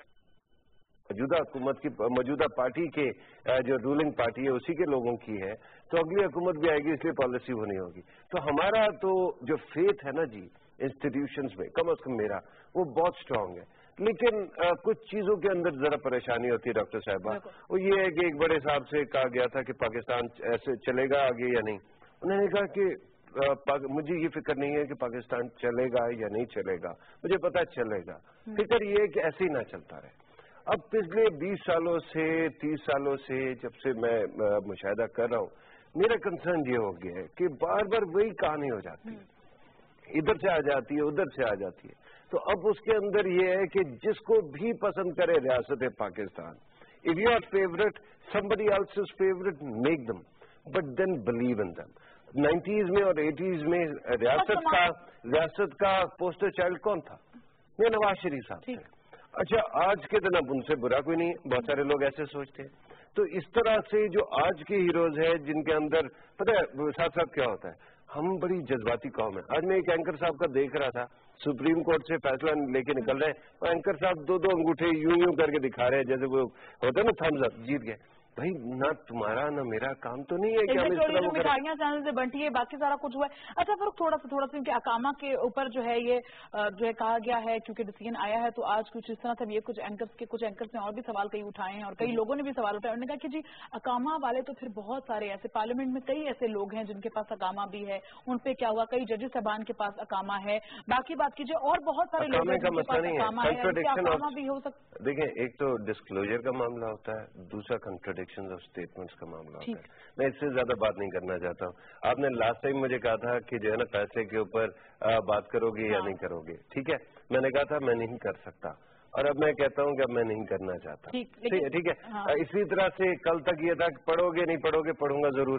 मौजूदा हुकूमत की मौजूदा पार्टी के जो रूलिंग पार्टी है उसी के लोगों की है, तो अगली हुकूमत भी आएगी इसलिए पॉलिसी वो नहीं होगी। तो हमारा तो जो फेथ है ना जी इंस्टीट्यूशंस में, कम अज कम मेरा, वो बहुत स्ट्रांग है। लेकिन आ, कुछ चीजों के अंदर जरा परेशानी होती है डॉक्टर साहिबा। वो ये है कि एक बड़े साहब से कहा गया था कि पाकिस्तान ऐसे चलेगा आगे या नहीं। उन्होंने कहा कि आ, मुझे ये फिक्र नहीं है कि पाकिस्तान चलेगा या नहीं चलेगा, मुझे पता चलेगा। फिक्र ये है कि ऐसे ही ना चलता रहे। अब पिछले बीस सालों से तीस सालों से जब से मैं मुशाहिदा कर रहा हूँ, मेरा कंसर्न ये हो गया है कि बार बार वही कहानी हो जाती है, इधर से आ जाती है उधर से आ जाती है। तो अब उसके अंदर ये है कि जिसको भी पसंद करे रियासत Pakistan, if you are favourite somebody else is favourite, make them but then believe in them. Nineties में और एटीज में रियासत का रियासत का पोस्टर चाइल्ड कौन था? ये नवाज शरीफ साहब थे। अच्छा, आज के दिन अब उनसे बुरा कोई नहीं, बहुत सारे लोग ऐसे सोचते हैं। तो इस तरह से जो आज के हीरोज हैं जिनके अंदर पता है साथ साथ क्या होता है, हम बड़ी जज्बाती कौम है। आज मैं एक एंकर साहब का देख रहा था, सुप्रीम कोर्ट से फैसला लेके निकल रहे हैं, तो एंकर साहब दो दो अंगूठे यूं यूं करके दिखा रहे हैं जैसे वो होता है ना थम्स अप, जीत गए। भाई ना तुम्हारा ना मेरा काम तो नहीं है कि हम इस तरह वो मिठाइयाँ चैनल से बंटी है, बाकी सारा कुछ हुआ है। अच्छा फिर थोड़ा सा थोड़ा सा क्योंकि अकामा के ऊपर जो है ये जो है कहा गया है, क्योंकि डिसीजन आया है तो आज कुछ इस तरह से ये कुछ एंकर्स के कुछ एंकर्स ने और भी सवाल कई उठाए हैं और कई लोगों ने भी सवाल उठाए। उन्होंने कहा कि जी अकामा वाले तो फिर बहुत सारे ऐसे पार्लियामेंट में कई ऐसे लोग हैं जिनके पास अकामा भी है, उन पे क्या हुआ, कई जजेस साहबान के पास अकामा है, बाकी बात कीजिए और बहुत सारे लोग हैं जिनके पास अकामा है, अकामा भी हो सकता है। देखें, एक तो डिस्क्लोजर का मामला होता है, दूसरा कंट्राडिक्शन ऑफ स्टेटमेंट का मामला होता है। मैं इससे ज्यादा बात नहीं करना चाहता हूँ। आपने लास्ट टाइम मुझे कहा था कि जो है ना फैसले के ऊपर बात करोगे या नहीं करोगे, ठीक है, मैंने कहा था मैं नहीं कर सकता और अब मैं कहता हूँ कि अब मैं नहीं करना चाहता। ठीक है, ठीक है। हाँ। इसी तरह से कल तक ये था कि पढ़ोगे नहीं पढ़ोगे, पढ़ूंगा जरूर।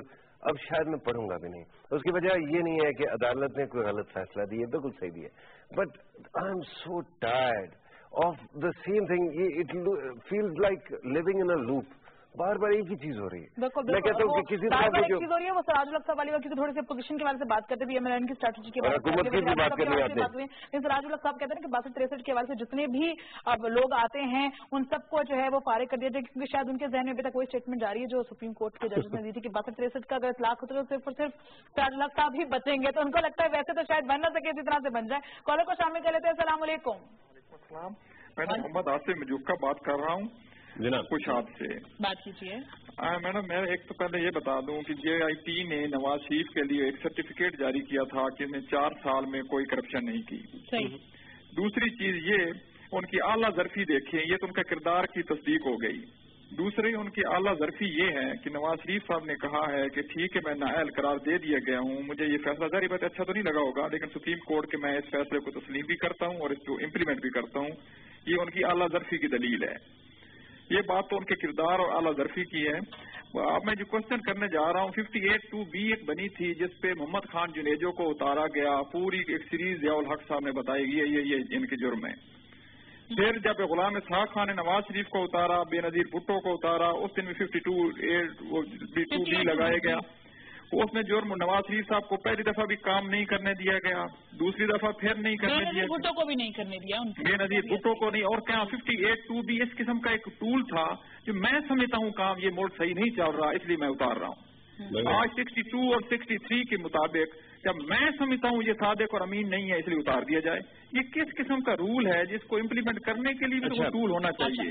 اب شاید میں پڑھوں گا بھی نہیں. اس کی وجہ یہ نہیں ہے کہ عدالت نے کوئی غلط فیصلہ دیا, بالکل صحیح دیا, but I am so tired of the same thing. It feels like living in a loop. بار بار ایک ہی چیز ہو رہی ہے. میں کہتا ہوں کہ کسی طرح کی چیز ہو رہی ہے. وہ سراج الحق صاحب والی وقت تھوڑی سی پوزیشن کے بارے سے بات کرتے بھی ایم ایل این کی اسٹریٹجی کے بارے میں بات کرتے ہیں. لیکن سراج الحق صاحب کہتے ہیں کہ باسٹھ تریسٹھ کے حوالے سے جتنے بھی اب لوگ آتے ہیں ان سب کو جو ہے وہ فارغ کر دیا جائے, کیونکہ شاید ان کے ذہن میں ابھی تک وہی اسٹیٹمنٹ جاری ہے جو سپریم کورٹ کے ججز نے دی تھی کہ باسٹھ تریسٹھ کا اگر اطلاق ہوتا ہے تو صرف اور صرف سراج الحق صاحب ہی بچیں گے. تو ان کو لگتا ہے ویسے تو شاید بن نہ سکے اسی طرح سے بن جائے. کالر کو شامل کر لیتے ہیں. السلام علیکم. میں محمد آصف مجوب کا بات کر رہا ہوں جناب خوش آپ سے. بات کیجیے. میڈم میں ایک تو پہلے یہ بتا دوں کہ جے آئی ٹی نے نواز شریف کے لیے ایک سرٹیفکیٹ جاری کیا تھا کہ انہیں چار سال میں کوئی کرپشن نہیں کی. صحیح. دوسری چیز یہ ان کی اعلیٰ ظرفی دیکھیں, یہ تو ان کا کردار کی تصدیق ہو گئی. دوسری ان کی اعلیٰ ظرفی یہ ہے کہ نواز شریف صاحب نے کہا ہے کہ ٹھیک ہے میں نااہل قرار دے دیا گیا ہوں, مجھے یہ فیصلہ ظاہر بات اچھا تو نہیں لگا ہوگا, لیکن سپریم کورٹ کے میں اس فیصلے کو تسلیم بھی کرتا ہوں اور اس کو امپلیمنٹ بھی کرتا ہوں. یہ ان کی اعلیٰ ظرفی کی دلیل ہے. یہ بات تو ان کے کردار اور اعلیٰ ظرفی کی ہے. اب میں جو کوشچن کرنے جا رہا ہوں, ففٹی ایٹ ٹو بی ایک بنی تھی جس پہ محمد خان جنیجو کو اتارا گیا. پوری ایک سیریز ضیاء الحق صاحب نے بتائی گئی یہ یہ ان کے جرم ہے. پھر جب غلام اسحاق خان نے نواز شریف کو اتارا, بے نظیر بھٹو کو اتارا, اس دن میں ففٹی ٹو ٹو بی لگایا گیا. اس میں جرم نواز شریف صاحب کو پہلی دفعہ بھی کام نہیں کرنے دیا گیا, دوسری دفعہ پھر نہیں کرنے دیا, بھٹو کو بھی نہیں کرنے دیا, بے نظیر بھٹو کو نہیں. اور کیا ففٹی ایٹ ٹو بھی اس قسم کا ایک ٹول تھا جو میں سمجھتا ہوں کام یہ موڈ صحیح نہیں چل رہا, اس لیے میں اتار رہا ہوں. آج سکسٹی ٹو اور سکسٹی تھری کے مطابق جب میں سمجھتا ہوں یہ صادق اور امین نہیں ہے اس لیے اتار دیا جائے. یہ کس قسم کا رول ہے جس کو امپلیمنٹ کرنے کے لیے بھی ٹول ہونا چاہیے.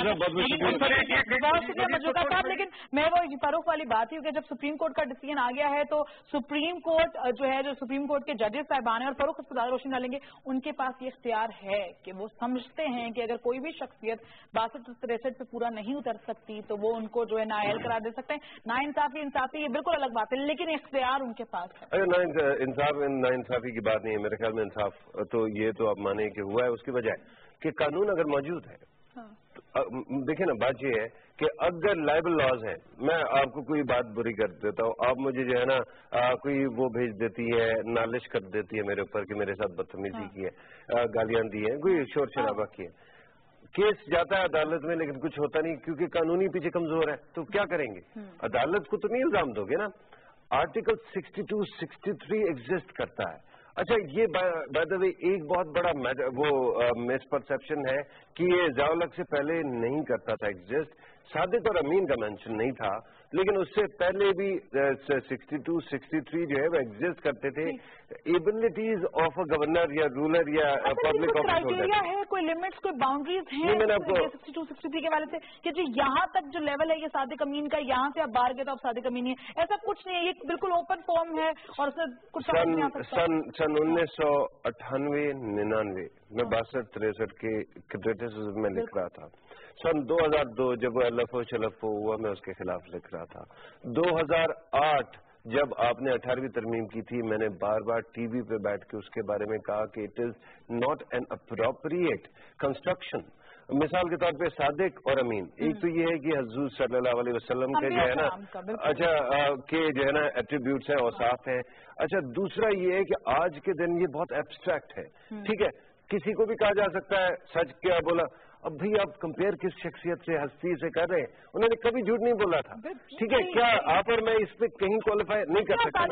لیکن میں وہ فاروق والی بات ہی کہ جب سپریم کورٹ کا ڈیسیژن آ گیا ہے تو سپریم کورٹ جو ہے جو سپریم کورٹ کے ججز صاحبان ہیں, اور فاروق اس پر زیادہ روشنی ڈالیں گے, ان کے پاس یہ اختیار ہے کہ وہ سمجھتے ہیں کہ اگر کوئی بھی شخصیت باسٹھ تریسٹھ پہ پورا نہیں اتر سکتی تو وہ ان کو جو ہے نااہل قرار دے سکتے ہیں. نا انصافی انصافی یہ بالکل الگ بات ہے, لیکن اختیار ان کے پاس ہے. انصاف نا انصافی کی بات نہیں ہے میرے خیال میں. انصاف تو یہ تو آپ مانیں کہ ہوا ہے, اس کی وجہ کہ قانون اگر موجود ہے. دیکھیں نا بات یہ ہے کہ اگر لائبل لاز ہیں, میں آپ کو کوئی بات بری کر دیتا ہوں, آپ مجھے جو ہے نا کوئی وہ بھیج دیتی ہے, نالش کر دیتی ہے میرے اوپر کہ میرے ساتھ بدتمیزی کی ہے, گالیاں دی ہیں, کوئی شور شرابہ کی ہے, کیس جاتا ہے عدالت میں لیکن کچھ ہوتا نہیں کیونکہ قانونی پیچھے کمزور ہے. تو کیا کریں گے؟ عدالت کو تو نہیں الزام دو گے نا. Article sixty two sixty three exist کرتا ہے. اچھا یہ بائی دا وے ایک بہت بڑا وہ مس پرسپشن ہے کہ یہ ضیاء الحق سے پہلے نہیں کرتا تھا ایگزسٹ. صادق اور امین کا مینشن نہیں تھا, لیکن اس سے پہلے بھی سکسٹی ٹو سکسٹی تھری جو ہے وہ ایگزسٹ کرتے تھے. ایبلٹیز آف اے گورنر یا رولر یا پبلک آفیسر ہے, کوئی لمٹس کوئی باؤنڈریز ہیں سکسٹی ٹو سکسٹی تھری کے والے سے کہ جو یہاں تک جو لیول ہے یہ صادق امین کا, یہاں سے آپ باہر گئے تو آپ صادق امین ہے, ایسا کچھ نہیں ہے. یہ بالکل اوپن فارم ہے اور اس میں کچھ سن انیس سو اٹھانوے ننانوے میں باسٹھ تریسٹھ کے کریٹیسزم میں لکھ رہا تھا. سن دو ہزار دو جب وہ ایل شلف ہوا میں اس کے خلاف لکھ رہا تھا. دو ہزار آٹھ جب آپ نے اٹھارہویں ترمیم کی تھی میں نے بار بار ٹی وی پہ بیٹھ کے اس کے بارے میں کہا کہ it is not an appropriate construction. مثال کے طور پہ صادق اور امین, ایک تو یہ ہے کہ حضور صلی اللہ علیہ وسلم کے جو ہے نا اچھا کہ جو ہے نا ایٹریبیوٹس ہیں, اوصاف ہیں. اچھا دوسرا یہ ہے کہ آج کے دن یہ بہت ایبسٹریکٹ ہے. ٹھیک ہے, کسی کو بھی کہا جا سکتا ہے سچ کیا بولا. اب بھائی آپ کمپیئر کس شخصیت سے ہستی سے کر رہے ہیں, انہوں نے کبھی جھوٹ نہیں بولا تھا. ٹھیک ہے, کیا آپ اور میں اس پہ کہیں کوالیفائی نہیں کر سکتے؟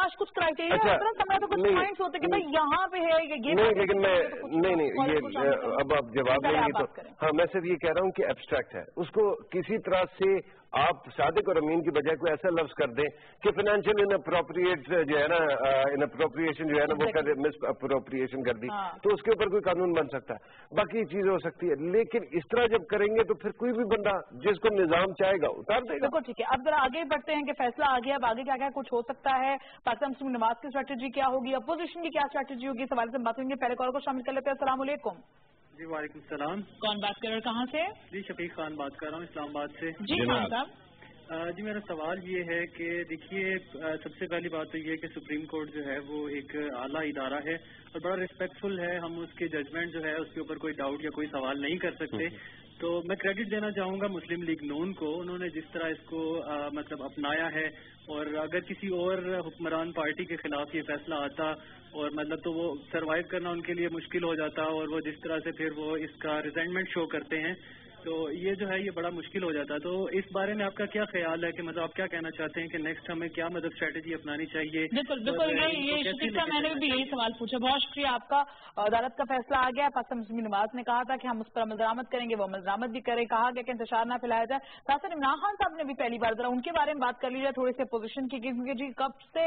نہیں لیکن میں نہیں نہیں یہ اب آپ جواب دیں گے تو ہاں میں صرف یہ کہہ رہا ہوں کہ ایبسٹریکٹ ہے. اس کو کسی طرح سے آپ صادق اور امین کی بجائے کوئی ایسا لفظ کر دیں کہ فائنینشیل ان اپروپریٹ جو ہے نا ان اپروپریشن جو ہے نا وہ مس اپروپریشن کر دی تو اس کے اوپر کوئی قانون بن سکتا ہے, باقی چیزیں ہو سکتی ہے. لیکن اس طرح جب کریں گے تو پھر کوئی بھی بندہ جس کو نظام چاہے گا اتار دے گا. ٹھیک ہے, اب ذرا آگے بڑھتے ہیں کہ فیصلہ آ گیا, اب آگے کیا کیا کچھ ہو سکتا ہے, پاکستان مسلم نواز کی اسٹریٹجی کیا ہوگی, اپوزیشن کی کیا اسٹریٹجی ہوگی, اس حوالے سے بات ہوگی. پہلے کال کو شامل کر لیتے ہیں. السلام علیکم. جی وعلیکم السلام. کون بات کر رہے ہیں, کہاں سے؟ جی شفیق خان بات کر رہا ہوں اسلام آباد سے. جی خان صاحب. جی میرا سوال یہ ہے کہ دیکھیے سب سے پہلی بات تو یہ ہے کہ سپریم کورٹ جو ہے وہ ایک اعلیٰ ادارہ ہے اور بڑا ریسپیکٹ فل ہے, ہم اس کے ججمنٹ جو ہے اس کے اوپر کوئی ڈاؤٹ یا کوئی سوال نہیں کر سکتے. تو میں کریڈٹ دینا چاہوں گا مسلم لیگ نون کو، انہوں نے جس طرح اس کو آ, مطلب اپنایا ہے، اور اگر کسی اور حکمران پارٹی کے خلاف یہ فیصلہ آتا اور مطلب تو وہ سروائیو کرنا ان کے لیے مشکل ہو جاتا، اور وہ جس طرح سے پھر وہ اس کا ریزینٹمنٹ شو کرتے ہیں، تو یہ جو ہے یہ بڑا مشکل ہو جاتا ہے. تو اس بارے میں آپ کا کیا خیال ہے کہ مطلب آپ کیا کہنا چاہتے ہیں کہ نیکسٹ ہمیں کیا مطلب اسٹریٹجی اپنانی چاہیے؟ بالکل بالکل یہ شفیق صاحب میں نے بھی یہی سوال پوچھا. بہت شکریہ آپ کا. عدالت کا فیصلہ آ گیا. پاکستان مسلم نواز نے کہا تھا کہ ہم اس پر عمل درآمد کریں گے، وہ عمل درآمد بھی کرے. کہا گیا کہ انتشار نہ پھیلایا جائے. ساتھ ساتھ عمران خان صاحب نے بھی پہلی بار ذرا ان کے بارے میں بات کر لی جائے تھوڑی سی پوزیشن کی، کیونکہ جی کب سے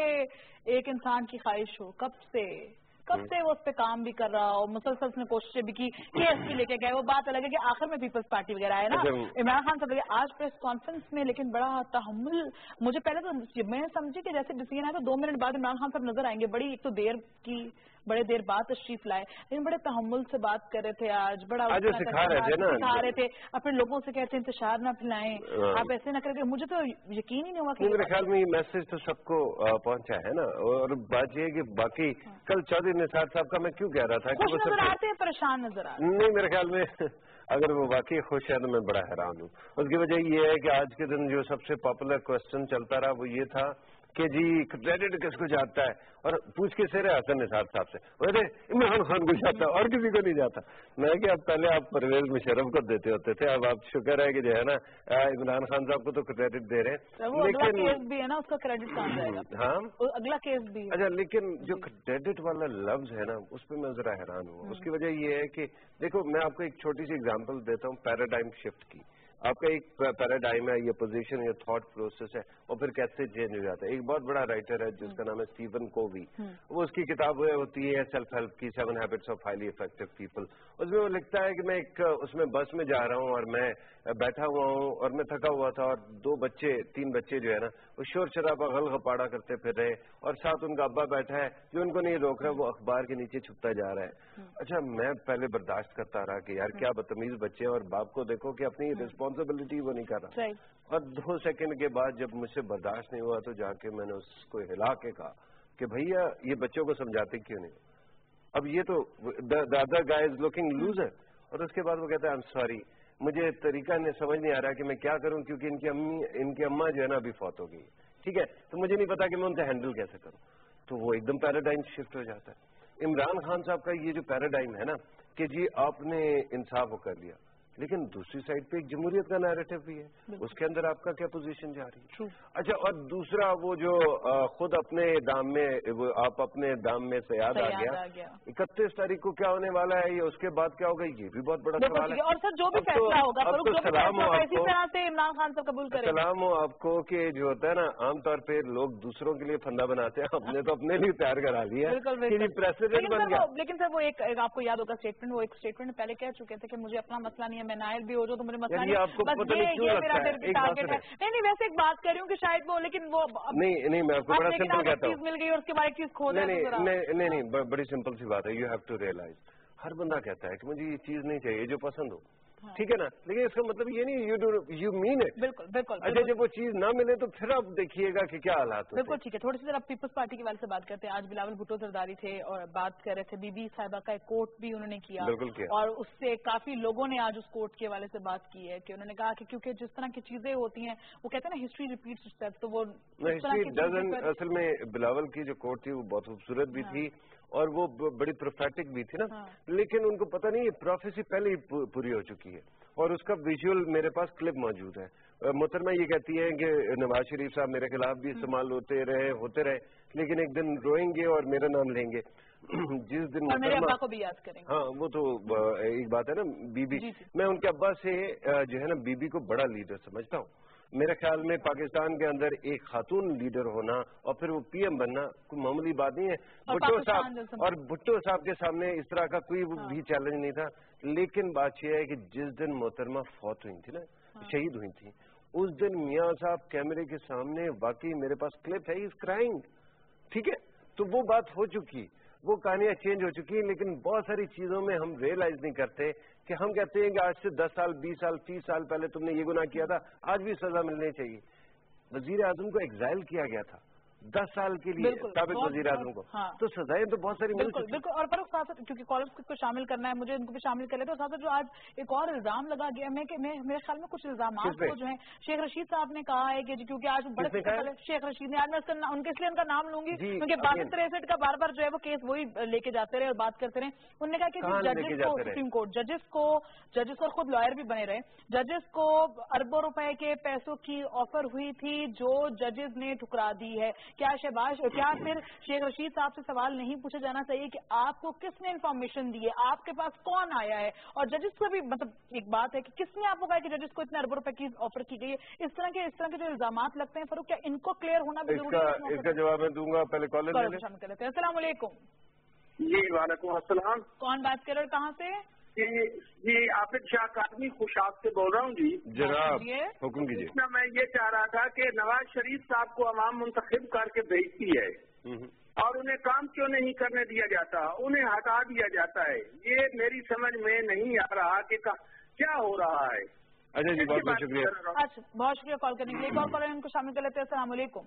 ایک انسان کی خواہش ہو، کب سے کب سے وہ اس پہ کام بھی کر رہا ہو، مسلسل اس نے کوششیں بھی کی، کیس بھی لے کے گئے. وہ بات الگ ہے کہ آخر میں پیپلز پارٹی وغیرہ ہے نا عمران خان صاحب آج پریس کانفرنس میں، لیکن بڑا تحمل. مجھے پہلے تو میں سمجھی کہ جیسے ڈیسیژن ہے تو دو منٹ بعد عمران خان صاحب نظر آئیں گے. بڑی ایک تو دیر کی، بڑے دیر بعد تشریف لائے، لیکن بڑے تحمل سے بات کر رہے تھے. آج بڑا سکھا رہے تھے، اپنے لوگوں سے کہتے ہیں انتشار نہ پھیلائیں، آپ ایسے نہ کریں. مجھے تو یقین ہی نہیں ہوا کہ میرے خیال میں یہ میسج تو سب کو پہنچا ہے نا. اور بات یہ ہے کہ باقی کل چودھری نثار صاحب کا میں کیوں کہہ رہا تھا خوش نظر آتے ہیں، پریشان نظر آتے ہیں. نہیں میرے خیال میں اگر وہ واقعی خوش ہے تو میں بڑا حیران ہوں. اس کی وجہ یہ ہے کہ آج کے دن جو سب سے پاپولر کوشچن چلتا رہا وہ یہ تھا کہ جی کریڈٹ کس کو جاتا ہے، اور پوچھ کے سر حسن نثار صاحب سے وہ عمران خان کو جاتا ہے اور کسی کو نہیں جاتا. میں کہ اب پہلے آپ پرویز مشرف کو دیتے ہوتے تھے، اب آپ شکر ہے کہ جو ہے نا عمران خان صاحب کو تو کریڈٹ دے رہے ہیں. لیکن کیس بھی ہے نا، اس کا کریڈٹ کہاں جائے گا؟ ہاں اگلا کیس بھی. اچھا لیکن جو کریڈٹ والا لفظ ہے نا اس پہ میں ذرا حیران ہوں. اس کی وجہ یہ ہے کہ دیکھو میں آپ کو ایک چھوٹی سی اگزامپل دیتا ہوں پیراڈائم شفٹ کی. آپ کا ایک پیراڈائم ہے، یہ پوزیشن، یہ تھاٹ پروسیس ہے، اور پھر کیسے چینج ہو جاتا ہے. ایک بہت بڑا رائٹر ہے جس کا نام ہے اسٹیون کووی، وہ اس کی کتاب ہوتی ہے سیلف ہیلپ کی seven habits of highly effective people. اس میں وہ لکھتا ہے کہ میں ایک اس میں بس میں جا رہا ہوں اور میں بیٹھا ہوا ہوں اور میں تھکا ہوا تھا، اور دو بچے تین بچے جو ہے نا وہ شور شرابہ غل غپاڑا کرتے پھر رہے، اور ساتھ ان کا ابا بیٹھا ہے جو ان کو نہیں روک رہا، وہ اخبار کے نیچے چھپتا جا رہا ہے. اچھا میں پہلے برداشت کرتا رہا کہ یار کیا بدتمیز بچے، اور باپ کو دیکھو کہ اپنی رسپانسبلٹی وہ نہیں کر رہا. اور دو سیکنڈ کے بعد جب مجھ سے برداشت نہیں ہوا تو جا کے میں نے اس کو ہلا کے کہا کہ بھیا یہ بچوں کو سمجھاتے کیوں نہیں؟ اب یہ تو the other guy is looking loser. اور اس کے بعد وہ کہتا ہے I'm sorry، مجھے طریقہ نہیں سمجھ نہیں آ رہا کہ میں کیا کروں، کیونکہ ان کی امی ان کی اماں جو ہے نا ابھی فوت ہو گئی. ٹھیک ہے، تو مجھے نہیں پتا کہ میں ان سے ہینڈل کیسے کروں. تو وہ ایک دم پیراڈائم شفٹ ہو جاتا ہے. عمران خان صاحب کا یہ جو پیراڈائم ہے نا کہ جی آپ نے انصاف وہ کر لیا، لیکن دوسری سائڈ پہ ایک جمہوریت کا نیریٹو بھی ہے، اس کے اندر آپ کا کیا پوزیشن جا رہی ہے. اچھا اور دوسرا وہ جو خود اپنے دام میں آپ اپنے دام میں سے یاد آ گیا اکتیس تاریخ کو کیا ہونے والا ہے، یہ اس کے بعد کیا ہوگا، یہ بھی بہت بڑا سوال ہے. اور سر جو بھی فیصلہ ہوگا سلام ہو آپ کو، عمران خان صاحب قبول کریں. سلام ہو آپ کو کہ جو ہوتا ہے نا عام طور پہ لوگ دوسروں کے لیے فندا بناتے ہیں، ہم نے تو اپنے لیے تیار کرا لیا پریسیڈنٹ بن گیا. لیکن سر وہ ایک آپ کو یاد ہوگا اسٹیٹمنٹ، وہ ایک اسٹیٹمنٹ پہلے کہہ چکے تھے کہ مجھے اپنا مسئلہ نہیں ہے، میں نائل بھی ہو جاؤں تو مجھے مسئلہ نہیں. آپ کو پتہ نہیں کیوں لگتا ہے ایک بات ہے نہیں نہیں ویسے ایک بات کر رہی ہوں کہ شاید وہ لیکن وہ نہیں نہیں میں آپ کو بڑا سمپل کہتا ہوں، مل گئی اور اس کے بعد ایک چیز کھو دیں. نہیں نہیں نہیں بڑی سمپل سی بات ہے. یو ہیو ٹو ریئلائز ہر بندہ کہتا ہے کہ مجھے یہ چیز نہیں چاہیے جو پسند ہو، ٹھیک ہے نا، لیکن اس کا مطلب یہ نہیں you do you mean it. بالکل بالکل. اچھا جب وہ چیز نہ ملے تو پھر آپ دیکھیے گا کہ کیا حالات. بالکل ٹھیک ہے. تھوڑی سی ذرا پیپلز پارٹی کے والے سے بات کرتے ہیں. آج بلاول بھٹو زرداری تھے اور بات کر رہے تھے، بی بی صاحبہ کا ایک کوٹ بھی انہوں نے کیا. بالکل کیا. اور اس سے کافی لوگوں نے آج اس کوٹ کے حوالے سے بات کی ہے کہ انہوں نے کہا کہ کیونکہ جس طرح کی چیزیں ہوتی ہیں وہ کہتے ہیں نا ہسٹری ریپیٹس اٹسیلف، تو وہ اصل میں بلاول کی جو کوٹ تھی وہ بہت خوبصورت بھی تھی اور وہ بڑی پروفیٹک بھی تھی نا، لیکن ان کو پتہ نہیں یہ پروفیسی پہلے ہی پوری ہو چکی ہے اور اس کا ویژول میرے پاس کلپ موجود ہے. محترمہ یہ کہتی ہے کہ نواز شریف صاحب میرے خلاف بھی استعمال ہوتے رہے ہوتے رہے لیکن ایک دن روئیں گے اور میرا نام لیں گے. جس دن میرے ابا کو بھی یاد کریں گے. ہاں وہ تو ایک بات ہے نا بی بی. میں ان کے ابا سے جو ہے نا بی بی کو بڑا لیڈر سمجھتا ہوں. میرے خیال میں پاکستان کے اندر ایک خاتون لیڈر ہونا اور پھر وہ پی ایم بننا کوئی معمولی بات نہیں ہے. بھٹو صاحب اور بھٹو صاحب کے سامنے اس طرح کا کوئی بھی چیلنج نہیں تھا. لیکن بات یہ ہے کہ جس دن محترمہ فوت ہوئی تھی نا، شہید ہوئی تھی، اس دن میاں صاحب کیمرے کے سامنے واقعی میرے پاس کلپ ہے، از کرائنگ. ٹھیک ہے، تو وہ بات ہو چکی، وہ کہانیاں چینج ہو چکی ہیں، لیکن بہت ساری چیزوں میں ہم ریئلائز نہیں کرتے کہ ہم کہتے ہیں کہ آج سے دس سال بیس سال تیس سال پہلے تم نے یہ گناہ کیا تھا، آج بھی سزا ملنی چاہیے. وزیر اعظم کو ایگزائل کیا گیا تھا، दस साल के लिए साबिक वजीर आजम को, तो सजाएं तो बहुत सारी बिल्कुल बिल्कुल। और फरूख साथ क्योंकि कॉलर्स को शामिल करना है मुझे, उनको भी शामिल कर लेते हैं। साथ जो आज एक और इल्जाम लगा गया मैं कि मेरे ख्याल में कुछ इल्जाम को जो है शेख रशीद साहब ने कहा है कि क्योंकि आज बड़े शेख रशीद ने, आज मैं उनके इसलिए उनका नाम लूंगी क्योंकि बासठ तिरसठ का बार बार जो है वो केस वही लेके जाते रहे और बात करते रहे। उन्होंने कहा कि जजेस को, सुप्रीम कोर्ट जजेस को जजेस और खुद लॉयर भी बने रहे, जजेस को अरबों रुपए के पैसों की ऑफर हुई थी जो जजेस ने ठुकरा दी है। क्या शहबाज, क्या फिर शेख रशीद साहब से सवाल नहीं पूछा जाना चाहिए कि आपको किसने इन्फॉर्मेशन दी है, आपके पास कौन आया है? और जजेस को भी मतलब एक बात है कि किसने आपको कहा कि जजेस को इतने अरबों रुपए की ऑफर की गई है? इस तरह के इस तरह के जो इल्जाम लगते हैं फरूख, क्या इनको क्लियर होना भी जरूरी है? इसका जवाब मैं दूंगा, पहले कॉलर शामिल कर लेते हैं। अस्सलाम वालेकुम। जी वालेकुम अस्सलाम। कौन बात कर रहे हो, कहाँ से? जी जी आफिद शाह कादमी खुशाब से बोल रहा हूँ जी। जनाब हुक्म कीजिए। इतना मैं ये चाह रहा था कि नवाज शरीफ साहब को अवाम मुंतखब करके भेजती है और उन्हें काम क्यों नहीं करने दिया जाता, उन्हें हटा दिया जाता है। ये मेरी समझ में नहीं आ रहा कि क्या हो रहा है। अच्छा जी, बहुत बहुत शुक्रिया। अच्छा बहुत शुक्रिया कॉल करने के लिए। एक और कॉलर इनको शामिल कर लेते हैं। अस्सलाम वालेकुम।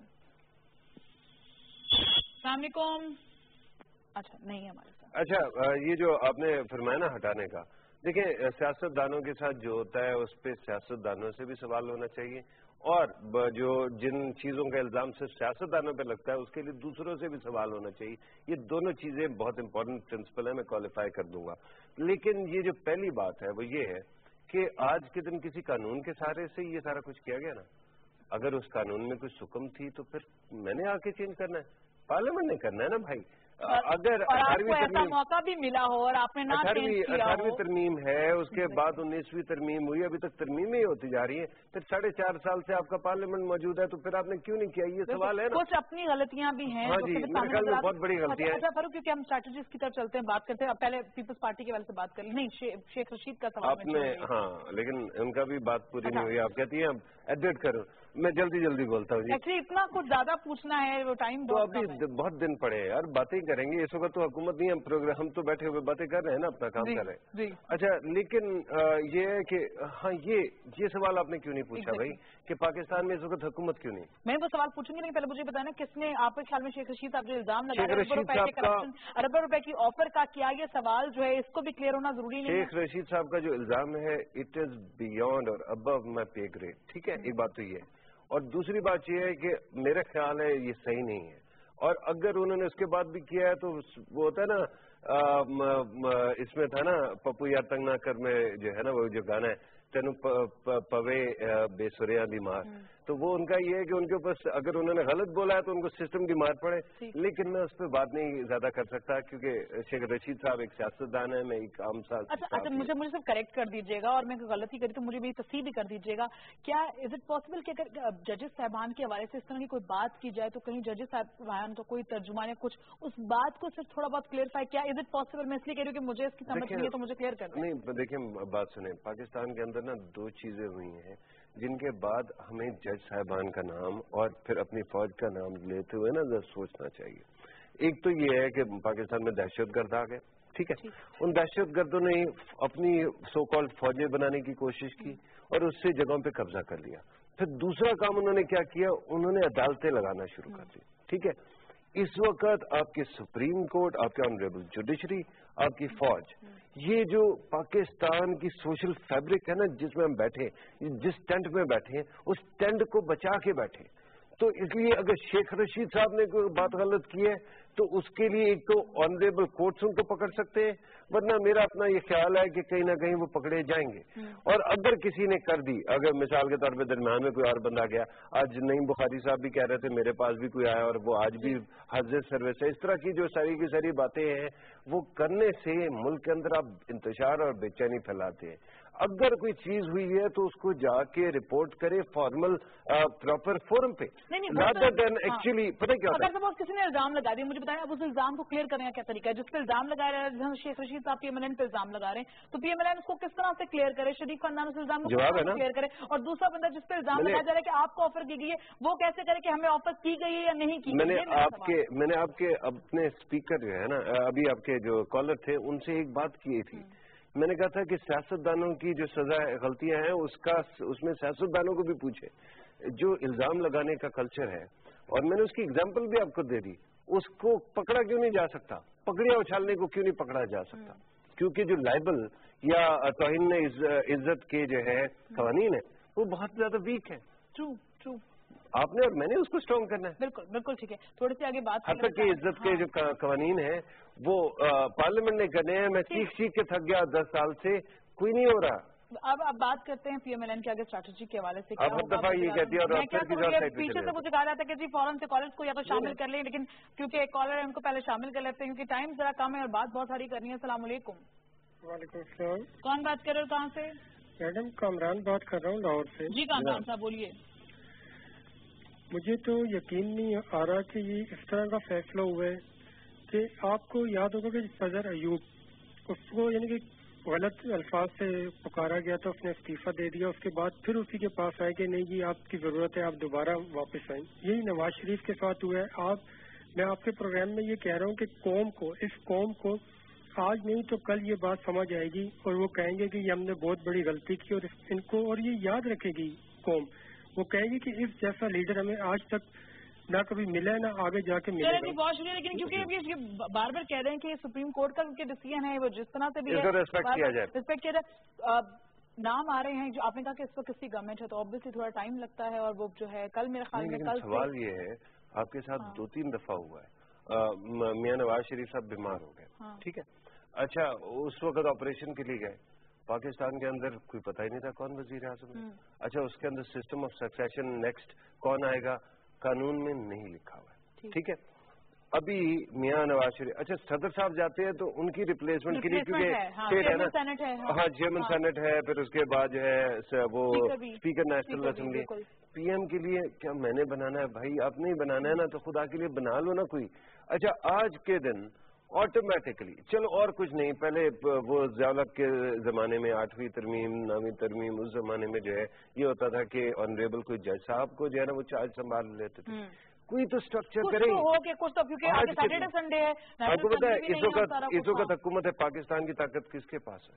अस्सलाम वालेकुम। अच्छा नहीं है हमारे साथ। अच्छा ये जो आपने फरमाया ना हटाने का, देखिए सियासतदानों के साथ जो होता है उस पर सियासतदानों से भी सवाल होना चाहिए और जो जिन चीज़ों का इल्ज़ाम सिर्फ सियासतदानों पे लगता है उसके लिए दूसरों से भी सवाल होना चाहिए। ये दोनों चीज़ें बहुत इंपॉर्टेंट प्रिंसिपल है, मैं क्वालिफाई कर दूंगा। लेकिन ये जो पहली बात है वो ये है कि आज के दिन किसी कानून के सहारे से ये सारा कुछ किया गया ना। अगर उस कानून में कुछ हुक्म थी तो फिर मैंने आके चेंज करना है, पार्लियामेंट ने करना है ना भाई। अगर अठारहवीं ऐसा मौका भी मिला हो और आपने ना अठारहवीं अठारहवीं तरमीम है, उसके बाद उन्नीसवीं तरमीम हुई, अभी तक तरमीमें ही होती जा रही है, फिर साढ़े चार साल से आपका पार्लियामेंट मौजूद है तो फिर आपने क्यों नहीं किया? ये सवाल है ना। कुछ अपनी गलतियां भी हैं। हाँ जी, मेरे ख्याल में बहुत बड़ी गलती है। अच्छा फरूख, क्योंकि हम स्ट्रैटेजीज की तरफ चलते हैं, बात करते हैं, पहले पीपल्स पार्टी के वाले से बात कर नहीं, शेख रशीद का सवाल आपने, हाँ लेकिन उनका भी बात पूरी नहीं हुई। आप कहती हैं एडमिट करो, मैं जल्दी जल्दी बोलता हूँ जी। एक्चुअली इतना कुछ ज्यादा पूछना है, वो टाइम तो अभी बहुत दिन पड़े हैं यार, बातें करेंगे। इस वक्त तो हुकूमत नहीं, हम प्रोग्राम हम तो बैठे हुए बातें कर रहे हैं ना, अपना काम कर रहे हैं। अच्छा लेकिन ये है कि हाँ ये ये सवाल आपने क्यों नहीं पूछा भाई कि पाकिस्तान में इस वक्त हुकूमत क्यों नहीं? मैं वो सवाल पूछूंगी, लेकिन पहले मुझे बताना किसने आपके ख्याल में शेख रशीद साहब जो इल्जाम लगा अरबों रुपए की ऑफर का किया, ये सवाल जो है इसको भी क्लियर होना जरूरी नहीं है। शेख रशीद साहब का जो इल्जाम है इट इज बियॉन्ड और अबव माई पे ग्रेड, ठीक है, एक बात तो ये है। और दूसरी बात यह है कि मेरा ख्याल है ये सही नहीं है, और अगर उन्होंने उसके बाद भी किया है तो वो होता है ना, आ, म, म, इसमें था ना पप्पू यार तंग ना कर में जो है ना वो जो गाना है तेनु प, प, पवे बेसुरिया दी मार, तो वो उनका ये है कि उनके ऊपर अगर उन्होंने गलत बोला है तो उनको सिस्टम की मार पड़े। लेकिन मैं उस पर बात नहीं ज्यादा कर सकता क्योंकि शेख रशीद साहब एक सियासतदान है, मैं एक आम साल। अच्छा अच्छा मुझे मुझे सब करेक्ट कर दीजिएगा और मैं गलती करी तो मुझे भी तस्दीक भी कर दीजिएगा। क्या इज इट पॉसिबल कि अगर जजेस साहबान के हवाले से इस तरह की कोई बात की जाए तो कहीं जजेस साहबान को कोई तर्जुमान या कुछ उस बात को सिर्फ थोड़ा बहुत क्लियरफाई, क्या इज इट पॉसिबल? मैं इसलिए कह रही हूँ कि मुझे इसकी समझ नहीं है तो मुझे क्लियर कर। नहीं देखिए बात सुने, पाकिस्तान के अंदर ना दो चीजें हुई हैं जिनके बाद हमें जज साहबान का नाम और फिर अपनी फौज का नाम लेते हुए ना जरा सोचना चाहिए। एक तो ये है कि पाकिस्तान में दहशतगर्द आ गए, ठीक है, उन दहशतगर्दों ने अपनी सो कॉल्ड फौजें बनाने की कोशिश की और उससे जगहों पे कब्जा कर लिया। फिर दूसरा काम उन्होंने क्या किया, उन्होंने अदालतें लगाना शुरू कर दी, ठीक है। इस वक्त आपके सुप्रीम कोर्ट, आपके ऑनरेबल जुडिशरी, आपकी फौज, ये जो पाकिस्तान की सोशल फैब्रिक है ना जिसमें हम बैठे, जिस टेंट में बैठे, उस टेंट को बचा के बैठे। तो इसलिए अगर शेख रशीद साहब ने कोई बात गलत की है तो उसके लिए एक तो ऑनरेबल कोर्ट्स उनको पकड़ सकते हैं, वरना मेरा अपना ये ख्याल है कि कहीं ना कहीं वो पकड़े जाएंगे। और अगर किसी ने कर दी, अगर मिसाल के तौर पे दरमियान में कोई और बंदा गया, आज नईम बुखारी साहब भी कह रहे थे मेरे पास भी कोई आया और वो आज भी हाजिर सर्विस है, इस तरह की जो सारी की सारी बातें हैं वो करने से मुल्क के अंदर आप इंतशार और बेचैनी फैलाते हैं। अगर कोई चीज हुई है तो उसको जाके रिपोर्ट करे फॉर्मल प्रॉपर फोरम पे, रादर देन एक्चुअली पता क्या होता है। अगर किसी ने इल्जाम लगा दिया, मुझे बताएं अब उस इल्जाम को क्लियर करने का क्या तरीका है? जिस पे इल्जाम लगा रहे हैं शेख रशीद साहब पीएमएलएन पे इल्जाम लगा रहे हैं तो पीएमएलएन उसको किस तरह से क्लियर करे, शरीफ खानदान उस इल्जाम को क्लियर करे, और दूसरा बंदा जिस पे इल्जाम लगाया जा रहा है कि आपको ऑफर की गई है वो कैसे करे कि हमें ऑफर की गई है या नहीं की? मैंने आपके मैंने आपके अपने स्पीकर जो है ना, अभी आपके जो कॉलर थे उनसे एक बात की थी, मैंने कहा था कि सियासतदानों की जो सजा गलतियां हैं उसका उसमें सियासतदानों को भी पूछे। जो इल्जाम लगाने का कल्चर है اور میں نے اس کی اگزامپل بھی آپ کو دے دی. اس کو پکڑا کیوں نہیں جا سکتا؟ پکڑیاں اچھالنے کو کیوں نہیں پکڑا جا سکتا؟ کیونکہ جو لائبل یا توہین عزت کے جو ہے قوانین ہیں وہ بہت زیادہ ویک ہیں. True true. آپ نے اور میں نے اس کو اسٹرانگ کرنا ہے. بالکل بالکل ٹھیک ہے. تھوڑی سی آگے بات حد تک کہ عزت کے جو قوانین ہیں وہ پارلیمنٹ نے کرنے ہیں. میں چیخ چیخ کے تھک گیا دس سال سے, کوئی نہیں ہو رہا. اب اب بات کرتے ہیں پی ایم ایل این کے آگے اسٹریٹجی کے حوالے سے. آپ ہر دفعہ یہ کہتی ہے اور پیچھے سے مجھے کہا جاتا ہے کہ جی فوراً سے کالرز کو یا تو شامل کر لیں, لیکن کیونکہ ایک کالر ہے ان کو پہلے شامل کر لیتے ہیں کیونکہ ٹائم ذرا کم ہے اور بات بہت ساری کرنی ہے. السلام علیکم. وعلیکم السلام. کون بات کر رہے ہو, کہاں سے؟ میڈم کامران بات کر رہا ہوں لاہور سے. جی کامران صاحب بولیے. مجھے تو یقین نہیں آ رہا کہ یہ اس طرح کا فیصلہ ہوا ہے کہ آپ کو یاد ہوگا کہ فضل ایوب اس کو یعنی کہ غلط الفاظ سے پکارا گیا تھا, اس نے استعفیٰ دے دیا. اس کے بعد پھر اسی کے پاس آئے کہ نہیں جی آپ کی ضرورت ہے, آپ دوبارہ واپس آئیں. یہی نواز شریف کے ساتھ ہوا ہے. آپ میں آپ کے پروگرام میں یہ کہہ رہا ہوں کہ قوم کو اس قوم کو آج نہیں تو کل یہ بات سمجھ آئے گی اور وہ کہیں گے کہ یہ ہم نے بہت بڑی غلطی کی اور ان کو اور یہ یاد رکھے گی قوم. وہ کہیں گی کہ اس جیسا لیڈر ہمیں آج تک نہ کبھی ملا ہے نہ آگے جا کے ملے گا. بہت شکریہ. لیکن کیونکہ یہ بار بار کہہ رہے ہیں کہ یہ سپریم کورٹ کا کیونکہ ڈیسیژن ہے وہ جس طرح سے بھی ریسپیکٹ کیا جائے ریسپیکٹ کیا جائے. نام آ رہے ہیں جو آپ نے کہا کہ اس وقت کس کی گورنمنٹ ہے تو آبویسلی تھوڑا ٹائم لگتا ہے اور وہ جو ہے کل میرے خیال میں کل سوال یہ ہے آپ کے ساتھ دو تین دفعہ ہوا ہے میاں نواز شریف صاحب بیمار ہو گئے, ٹھیک ہے, اچھا اس وقت آپریشن کے لیے گئے, پاکستان کے اندر کوئی پتہ ہی نہیں تھا کون وزیر اعظم ہے. اچھا اس کے اندر سسٹم آف سکسیشن نیکسٹ کون آئے گا قانون میں نہیں لکھا ہوا ہے, ٹھیک ہے. ابھی میاں نواز شریف اچھا صدر صاحب جاتے ہیں تو ان کی ریپلیسمنٹ کے لیے کیونکہ اسٹیٹ ہے نا, ہاں چیئرمین سینٹ ہے, پھر اس کے بعد جو ہے وہ speaker national assembly. P M کے لیے کیا میں نے بنانا ہے بھائی؟ آپ نے ہی بنانا ہے نا, تو خدا کے لیے بنا لو نا کوئی. اچھا آج کے دن آٹومیٹکلی چلو اور کچھ نہیں, پہلے وہ ضیاء کے زمانے میں آٹھویں ترمیم نویں ترمیم اس زمانے میں جو ہے یہ ہوتا تھا کہ آنریبل کوئی جج صاحب کو جو ہے نا وہ چارج سنبھال لیتے تھے. کوئی تو اسٹرکچر کریں. آپ کو پتا ہے اس وقت اس وقت حکومت ہے پاکستان کی طاقت کس کے پاس ہے؟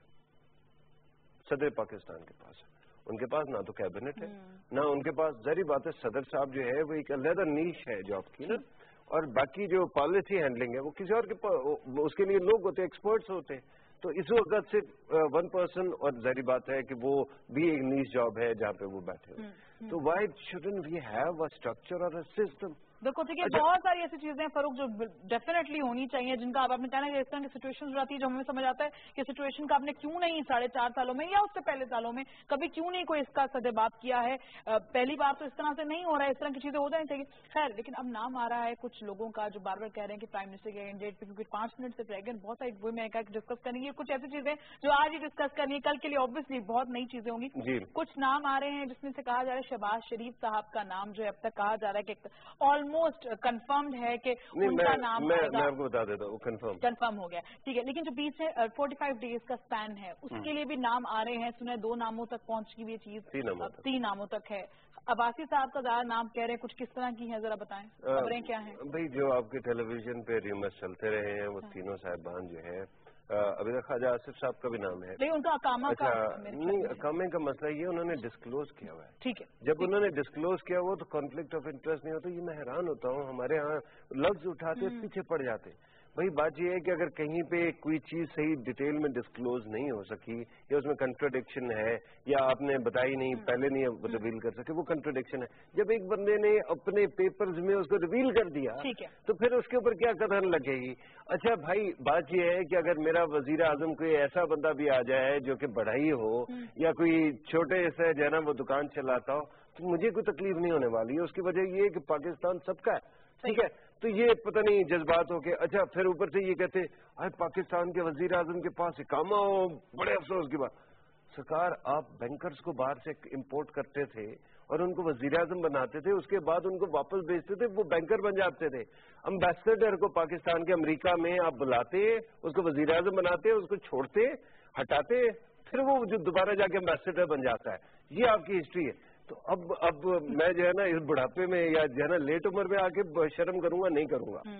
صدر پاکستان کے پاس ہے. ان کے پاس نہ تو کیبنٹ ہے نہ ان کے پاس, ظاہری بات ہے صدر صاحب جو ہے وہ ایک علیحدہ نیش ہے جاب کی نا, اور باقی جو پالیسی ہینڈلنگ ہے وہ کسی اور کے اس کے لیے لوگ ہوتے ہیں, ایکسپرٹس ہوتے ہیں. تو اس وقت صرف ون پرسن, اور ظاہری بات ہے کہ وہ بھی ایک نیش جاب ہے جہاں پہ وہ بیٹھے ہوئے. تو why shouldn't we have a structure اور اے سسٹم؟ دیکھو ٹھیک ہے, بہت ساری ایسی چیزیں فاروق جو ڈیفینیٹلی ہونی چاہیے جن کا آپ نے کہنا ہے اس طرح کی سچویشن آتی ہے جو ہمیں سمجھ آتا ہے کہ سچویشن کا آپ نے کیوں نہیں ساڑھے چار سالوں میں یا اس سے پہلے سالوں میں کبھی کیوں نہیں کوئی اس کا سدباب کیا ہے. پہلی بار تو اس طرح سے نہیں ہو رہا ہے, اس طرح کی چیزیں ہو جانی چاہیے. خیر لیکن اب نام آ رہا ہے کچھ لوگوں کا جو بار بار کہہ رہے ہیں کہ پرائم منسٹر کے کینڈیڈیٹ پہ, کیونکہ پانچ منٹ سے رہ گئے بہت ساری وہ میں کہا کہ ڈسکس کریں گے. کچھ ایسی چیزیں جو آج ہی ڈسکس کرنی ہے, کل کے لیے آبویسلی بہت نئی چیزیں ہوں گی. کچھ نام آ رہے ہیں جس میں سے کہا جا رہا ہے شہباز شریف صاحب کا نام جو ہے اب تک کہا جا رہا ہے کہ آلموسٹ کنفرمڈ ہے کہ ان کا نام میں آپ کو بتا دیتا ہوں کنفرم کنفرم ہو گیا, ٹھیک ہے. لیکن جو بیچ میں فورٹی فائیو ڈیز کا اسپین ہے اس کے لیے بھی نام آ رہے ہیں. سنا دو ناموں تک پہنچ کی بھی چیز, تین ناموں تک ہے. عباسی صاحب کا زیادہ نام کہہ رہے ہیں, کچھ کس طرح کی ہیں ذرا بتائیں, خبریں کیا ہیں؟ بھائی جو آپ کے ٹیلی ویژن پہ ریومرز چلتے رہے ہیں وہ تینوں صاحبان جو ہے, ابھی تک خواجہ آصف صاحب کا بھی نام ہے. ان کا اقامہ کا نہیں, اقامے کا مسئلہ یہ انہوں نے ڈسکلوز کیا ہوا ہے, ٹھیک ہے. جب انہوں نے ڈسکلوز کیا ہوا تو کانفلکٹ آف انٹرسٹ نہیں ہوتا. یہ میں حیران ہوتا ہوں, ہمارے ہاں لفظ اٹھاتے پیچھے پڑ جاتے. بھائی بات یہ ہے کہ اگر کہیں پہ کوئی چیز صحیح ڈیٹیل میں ڈسکلوز نہیں ہو سکی یا اس میں کنٹراڈکشن ہے یا آپ نے بتائی نہیں پہلے نہیں ریویل کر سکے, وہ کنٹراڈکشن ہے. جب ایک بندے نے اپنے پیپرز میں اس کو ریویل کر دیا تو پھر اس کے اوپر کیا قدر لگے گی؟ اچھا بھائی بات یہ ہے کہ اگر میرا وزیر اعظم کوئی ایسا بندہ بھی آ جائے جو کہ بڑھائی ہو یا کوئی چھوٹے سے جو ہے نا وہ دکان چلاتا ہو تو مجھے کوئی تکلیف نہیں ہونے والی ہے. اس کی وجہ یہ ہے کہ پاکستان سب کا ہے, ٹھیک ہے. تو یہ پتہ نہیں جذبات ہو کے اچھا پھر اوپر سے یہ کہتے آج پاکستان کے وزیر اعظم کے پاس اقامہ ہو, بڑے افسوس کی بات. سرکار آپ بینکرز کو باہر سے امپورٹ کرتے تھے اور ان کو وزیر اعظم بناتے تھے, اس کے بعد ان کو واپس بھیجتے تھے, وہ بینکر بن جاتے تھے. امبیسڈر کو پاکستان کے امریکہ میں آپ بلاتے, اس کو وزیر اعظم بناتے, اس کو چھوڑتے ہٹاتے, پھر وہ جو دوبارہ جا کے امبیسڈر بن جاتا ہے. یہ آپ کی ہسٹری ہے. تو اب اب میں جو ہے نا اس بڑھاپے میں یا جو ہے نا لیٹ عمر میں آ کے شرم کروں گا نہیں کروں گا.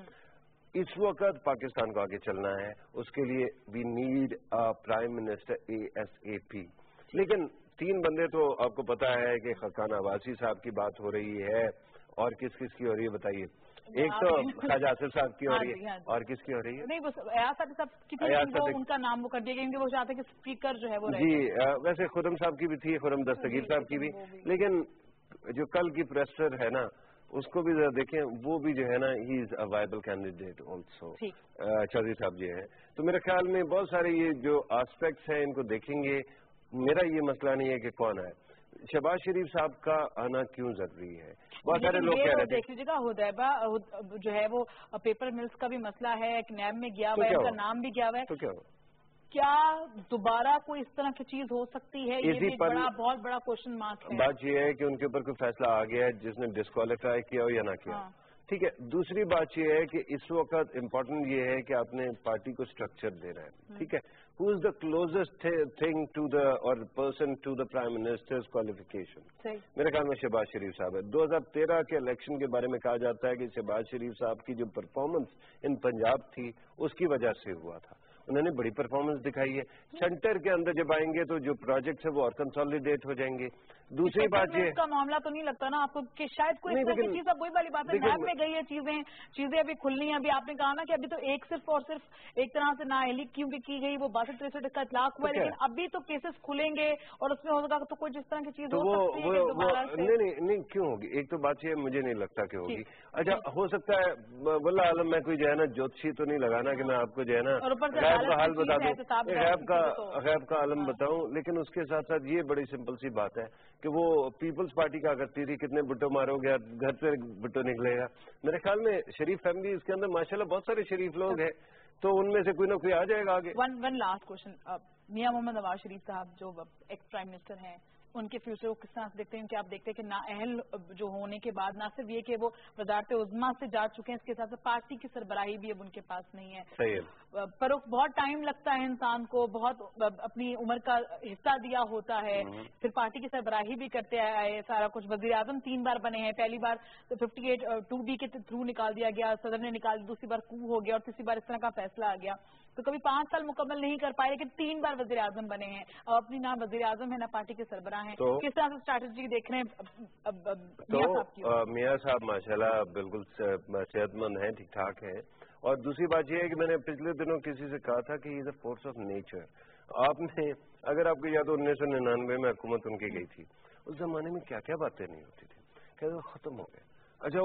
اس وقت پاکستان کو آگے چلنا ہے, اس کے لیے we need prime minister A S A P. لیکن تین بندے تو آپ کو پتا ہے کہ خاقان عباسی صاحب کی بات ہو رہی ہے اور کس کس کی ہو رہی ہے بتائیے؟ ایک تو خواجہ آصف صاحب کی ہو رہی ہے اور کس کی ہو رہی ہے؟ نہیں بس ایاز صاحب صاحب کی تھی، ان کا نام وہ کر دیا کیونکہ وہ چاہتے کہ اسپیکر جو ہے وہ جی ویسے خرم صاحب کی بھی تھی، خرم دستگیر صاحب کی بھی، لیکن جو کل کی پریسر ہے نا اس کو بھی ذرا دیکھیں، وہ بھی جو ہے نا ہی is a viable candidate also, Chaudhry صاحب جو ہے. تو میرے خیال میں بہت سارے یہ جو آسپیکٹس ہیں ان کو دیکھیں گے. میرا یہ مسئلہ نہیں ہے کہ کون ہے، شہباز شریف صاحب کا آنا کیوں ضروری ہے. بہت سارے لوگ کہہ رہے تھے دیکھ لیجیے گا حدیبہ جو ہے وہ پیپر ملز کا بھی مسئلہ ہے، ایک نیب میں گیا ہوا ہے، ان کا نام بھی گیا ہوا ہے، تو کیا ہو کیا دوبارہ کوئی اس طرح کی چیز ہو سکتی ہے؟ یہ بھی بڑا بہت بڑا کوشچن مارک ہے. بات یہ ہے کہ ان کے اوپر کوئی فیصلہ آ گیا ہے جس نے ڈسکوالیفائی کیا ہو یا نہ کیا، ٹھیک ہے. دوسری بات یہ ہے کہ اس وقت امپورٹنٹ یہ ہے کہ آپ نے پارٹی کو اسٹرکچر دینا ہے، ٹھیک ہے. Who is the closest thing to the اور person to the prime minister's qualification? میرے خیال میں شہباز شریف صاحب ہے. دو ہزار تیرہ کے الیکشن کے بارے میں کہا جاتا ہے کہ شہباز شریف صاحب کی جو پرفارمنس ان پنجاب تھی اس کی وجہ سے ہوا تھا. انہوں نے بڑی پرفارمنس دکھائی ہے. سینٹر کے اندر جب آئیں گے تو جو پروجیکٹس ہیں وہ اور کنسالیڈیٹ ہو جائیں گے. دوسری بات یہ کا معاملہ تو نہیں لگتا نا آپ کو کہ شاید کوئی چیز، اب وہی والی بات ہے، نیب میں گئی ہے چیزیں چیزیں ابھی کھلنی ہیں. ابھی آپ نے کہا نا کہ ابھی تو ایک صرف اور صرف ایک طرح سے نااہلی کیونکہ کی گئی وہ باسٹھ تریسٹھ کا اطلاق ہوا ہے، لیکن ابھی تو کیسز کھلیں گے اور اس میں ہوگا تو کوئی جس طرح کی چیز ہو سکتی ہے. نہیں نہیں کیوں ہوگی؟ ایک تو بات یہ مجھے نہیں لگتا کہ ہوگی. اچھا ہو سکتا ہے واللہ عالم میں کوئی جو ہے نا جوتشی تو نہیں لگانا کہ میں آپ کو جو ہے نا غیب کا حال بتا دوں، غیب کا غیب کا عالم بتاؤں. لیکن اس کے ساتھ ساتھ یہ بڑی سمپل سی بات ہے کہ وہ پیپلز پارٹی کیا کرتی تھی، کتنے بٹو مارو گے گھر سے بٹو نکلے گا. میرے خیال میں شریف فیملی اس کے اندر ماشاءاللہ بہت سارے شریف لوگ ہیں، تو ان میں سے کوئی نہ کوئی آ جائے گا آگے. ون ون لاسٹ کوشچن، میاں محمد نواز شریف صاحب جو ایکس پرائم منسٹر ہیں ان کے فیوچر کو کس طرح سے دیکھتے ہیں کہ آپ دیکھتے ہیں کہ نااہل جو ہونے کے بعد نہ صرف یہ کہ وہ وزارت عظمیٰ سے جا چکے ہیں، اس کے ساتھ پارٹی کی سربراہی بھی اب ان کے پاس نہیں ہے. پر بہت ٹائم لگتا ہے انسان کو، بہت اپنی عمر کا حصہ دیا ہوتا ہے، پھر پارٹی کی سربراہی بھی کرتے آئے سارا کچھ. وزیر اعظم تین بار بنے ہیں، پہلی بار ففٹی ایٹ ٹو بی کے تھرو نکال دیا گیا، صدر نے نکال دیا، دوسری بار کو ہو گیا اور تیسری بار اس طرح کا فیصلہ آ گیا. تو کبھی پانچ سال مکمل نہیں کر پائے لیکن تین بار وزیر اعظم بنے ہیں. اب اپنی نہ وزیر اعظم ہے نہ پارٹی کے سربراہ ہیں، کس طرح سے اسٹریٹجی دیکھ رہے ہیں؟ تو میاں صاحب ماشاءاللہ بالکل صحت مند ہیں، ٹھیک ٹھاک ہیں. اور دوسری بات یہ ہے کہ میں نے پچھلے دنوں کسی سے کہا تھا کہ یہ دا فورس آف نیچر. آپ نے اگر آپ کو یاد ہو انیس سو ننانوے میں حکومت ان کی گئی تھی، اس زمانے میں کیا کیا باتیں نہیں ہوتی تھی، کہ ختم ہو گئے. اچھا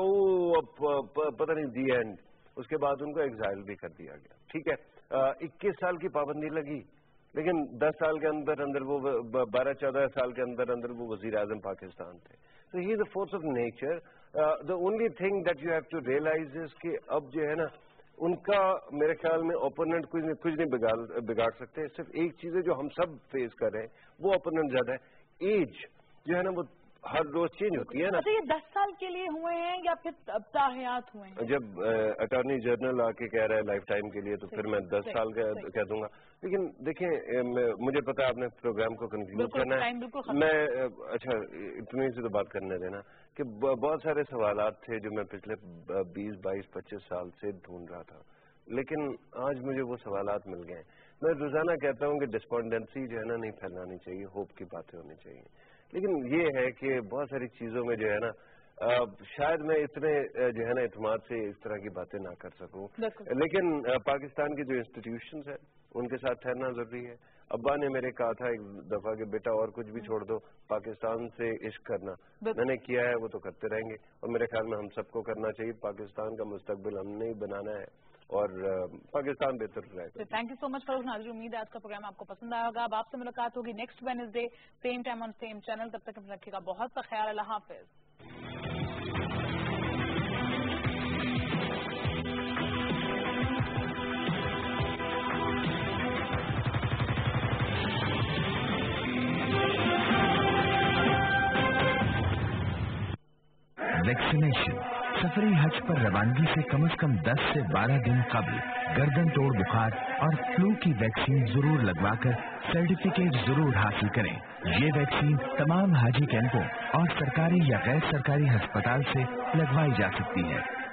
وہ پتہ نہیں دی اینڈ، اس کے بعد ان کو ایگزائل بھی کر دیا گیا. ٹھیک ہے، اکیس سال کی پابندی لگی، لیکن دس سال کے اندر اندر وہ بارہ چودہ سال کے اندر اندر وہ وزیر اعظم پاکستان تھے. تو he is the force of nature. The only thing that you have to realise is کہ اب جو ہے نا ان کا میرے خیال میں اوپوننٹ کچھ نہیں کچھ نہیں بگاڑ سکتے. صرف ایک چیز ہے جو ہم سب فیس کر رہے ہیں، وہ اوپوننٹ زیادہ ہے. ایج جو ہے نا وہ ہر روز چینج ہوتی ہے نا. یہ دس سال کے لیے ہوئے ہیں یا پھر تاحیات ہوئے ہیں؟ جب اٹارنی جنرل آ کے کہہ رہا ہے لائف ٹائم کے لیے تو پھر میں دس سال کا کہہ دوں گا. لیکن دیکھیں مجھے پتا ہے آپ نے پروگرام کو کنکلوڈ کرنا ہے. میں اچھا اتنی سی تو بات کرنے دینا کہ بہت سارے سوالات تھے جو میں پچھلے بیس بائیس پچیس سال سے ڈھونڈ رہا تھا، لیکن آج مجھے وہ سوالات مل گئے. میں روزانہ کہتا ہوں کہ ڈسپونڈنسی جو ہے نا نہیں پھیلانی چاہیے، ہوپ کی باتیں ہونی چاہیے. لیکن یہ ہے کہ بہت ساری چیزوں میں جو ہے نا شاید میں اتنے جو ہے نا اعتماد سے اس طرح کی باتیں نہ کر سکوں. لیکن پاکستان کے جو انسٹیٹیوشنز ہیں ان کے ساتھ ٹھہرنا ضروری ہے. ابا نے میرے کہا تھا ایک دفعہ کہ بیٹا اور کچھ بھی چھوڑ دو، پاکستان سے عشق کرنا. میں نے کیا ہے وہ تو کرتے رہیں گے، اور میرے خیال میں ہم سب کو کرنا چاہیے. پاکستان کا مستقبل ہم نے ہی بنانا ہے اور پاکستان بہتر رہے گا. تھینک یو سو مچ فروز ناظرین، امید ہے آج کا پروگرام آپ کو پسند آیا ہوگا. اب آپ سے ملاقات ہوگی next Wednesday same time on same channel. تب تک رکھیے گا بہت سا خیال. اللہ حافظ. ویکسینیشن سفری حج پر روانگی سے کم از کم دس سے بارہ دن قبل گردن توڑ بخار اور فلو کی ویکسین ضرور لگوا کر سرٹیفکیٹ ضرور حاصل کریں. یہ ویکسین تمام حاجی کیمپوں اور سرکاری یا غیر سرکاری ہسپتال سے لگوائی جا سکتی ہے.